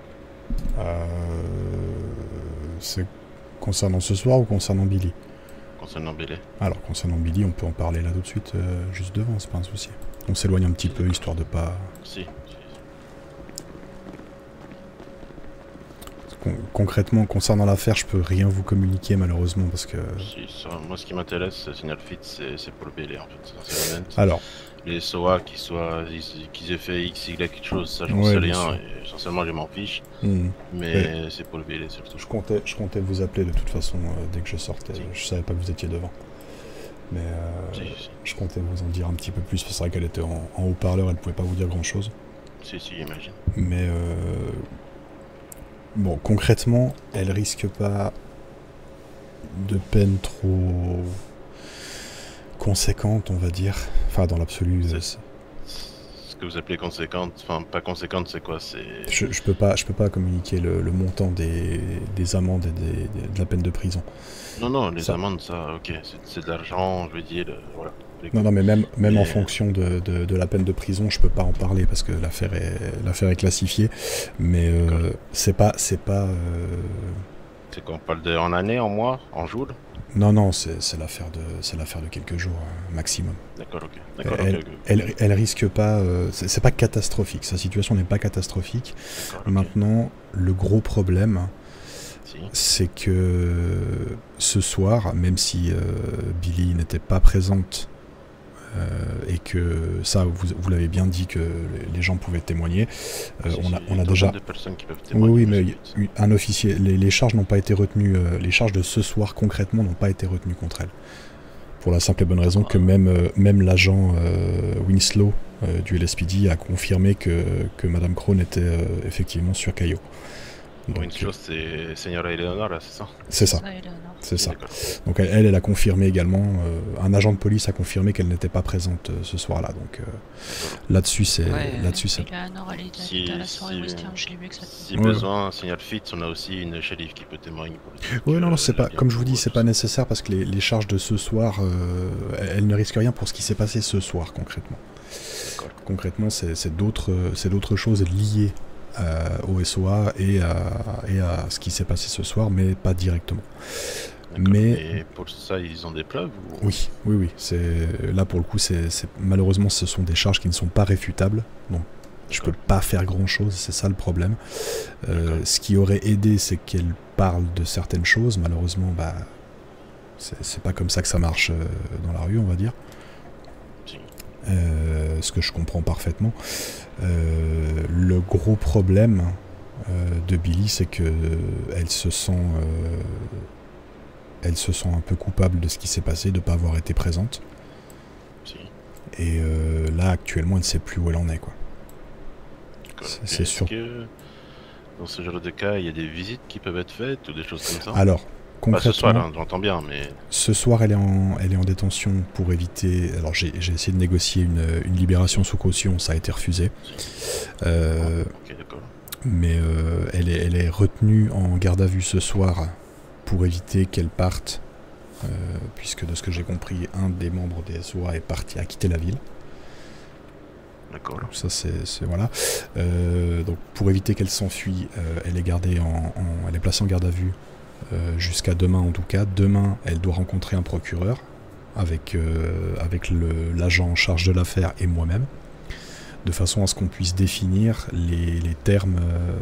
C'est concernant ce soir ou concernant Billy? Concernant Billy. Alors, concernant Billy, on peut en parler là tout de suite, juste devant, c'est pas un souci. On s'éloigne un petit peu, histoire de pas... Si. Concrètement, concernant l'affaire, je peux rien vous communiquer malheureusement parce que... Si, ça, moi ce qui m'intéresse, Signal Fitz, c'est pour le BL en fait. C'est alors... Les SOA qu'ils aient fait X, Y, quelque chose, ça j'en sais rien, et essentiellement je m'en fiche. Mais c'est pour le BL surtout. Je comptais vous appeler de toute façon dès que je sortais, je savais pas que vous étiez devant. Mais je comptais vous en dire un petit peu plus, parce que c'est vrai qu'elle était en haut-parleur, elle pouvait pas vous dire grand chose. Si, imagine. Mais bon, concrètement, elle risque pas de peine trop conséquente, on va dire. Enfin, dans l'absolu. Ce que vous appelez conséquente, enfin pas conséquente, c'est quoi? C'est. Je peux pas communiquer le montant des amendes et de la peine de prison. Non, les amendes, ça, ok, c'est de l'argent, je veux dire, voilà. Non, mais même en fonction de la peine de prison, je peux pas en parler parce que l'affaire est classifiée. Mais c'est pas. C'est quoi, on parle de en année, en mois, en jours? Non, c'est l'affaire de quelques jours maximum. D'accord, ok. Elle risque pas. C'est pas catastrophique. Sa situation n'est pas catastrophique. Maintenant, le gros problème, c'est que ce soir, même si Billy n'était pas présente et que ça, vous l'avez bien dit que les gens pouvaient témoigner, on a déjà. Oui, mais un officier. Les charges n'ont pas été retenues. Les charges de ce soir concrètement n'ont pas été retenues contre elle. Pour la simple et bonne raison que même l'agent Winslow du LSPD a confirmé que Madame Crown était effectivement sur Caillou. Winslow, c'est Señora Eleonora, là, c'est ça? C'est ça. C'est ça. Donc elle a confirmé également, un agent de police a confirmé qu'elle n'était pas présente ce soir-là. Donc là-dessus, c'est... Eleonora, elle était à la soirée western, je l'ai vu que ça... Si besoin, Signal Fitz, on a aussi une shérif qui peut témoigner. Oui, non, c'est pas... Comme je vous dis, c'est pas nécessaire parce que les charges de ce soir, elles ne risquent rien pour ce qui s'est passé ce soir, concrètement. Concrètement, c'est d'autres choses liées au SOA et à ce qui s'est passé ce soir, mais pas directement. Mais pour ça, ils ont des preuves ou... Oui. Là, pour le coup, malheureusement, ce sont des charges qui ne sont pas réfutables. Donc, Je peux pas faire grand chose, c'est ça le problème. Ce qui aurait aidé, c'est qu'elle parle de certaines choses. Malheureusement, bah, c'est pas comme ça que ça marche dans la rue, on va dire. Ce que je comprends parfaitement. Le gros problème de Billy, c'est que elle se sent un peu coupable de ce qui s'est passé, de ne pas avoir été présente. Et là, actuellement, elle ne sait plus où elle en est, quoi. C'est sûr. Que dans ce genre de cas, il y a des visites qui peuvent être faites ou des choses comme ça? Alors, concrètement, ce soir, hein, j'entends bien, mais... Ce soir, elle est en détention pour éviter... Alors, j'ai essayé de négocier une libération sous caution, ça a été refusé. Ok, d'accord. Mais elle est retenue en garde à vue ce soir pour éviter qu'elle parte, puisque de ce que j'ai compris, un des membres des SOA a quitté la ville. D'accord. Ça c'est voilà. Donc pour éviter qu'elle s'enfuit, elle est gardée elle est placée en garde à vue jusqu'à demain en tout cas. Demain, elle doit rencontrer un procureur avec l'agent en charge de l'affaire et moi-même, de façon à ce qu'on puisse définir les termes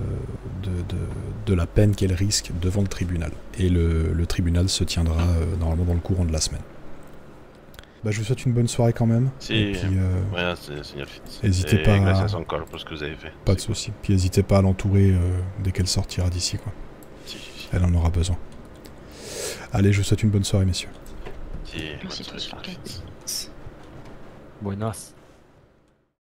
de la peine qu'elle risque devant le tribunal. Et le tribunal se tiendra normalement dans le courant de la semaine. Bah, je vous souhaite une bonne soirée quand même. Si, ouais, c'est signal fit. N'hésitez pas Gracias encore pour ce que vous avez fait. Pas de soucis. Puis n'hésitez pas à l'entourer dès qu'elle sortira d'ici, quoi. Si. Elle en aura besoin. Allez, je vous souhaite une bonne soirée, messieurs. Si, bonne soirée. Buenas.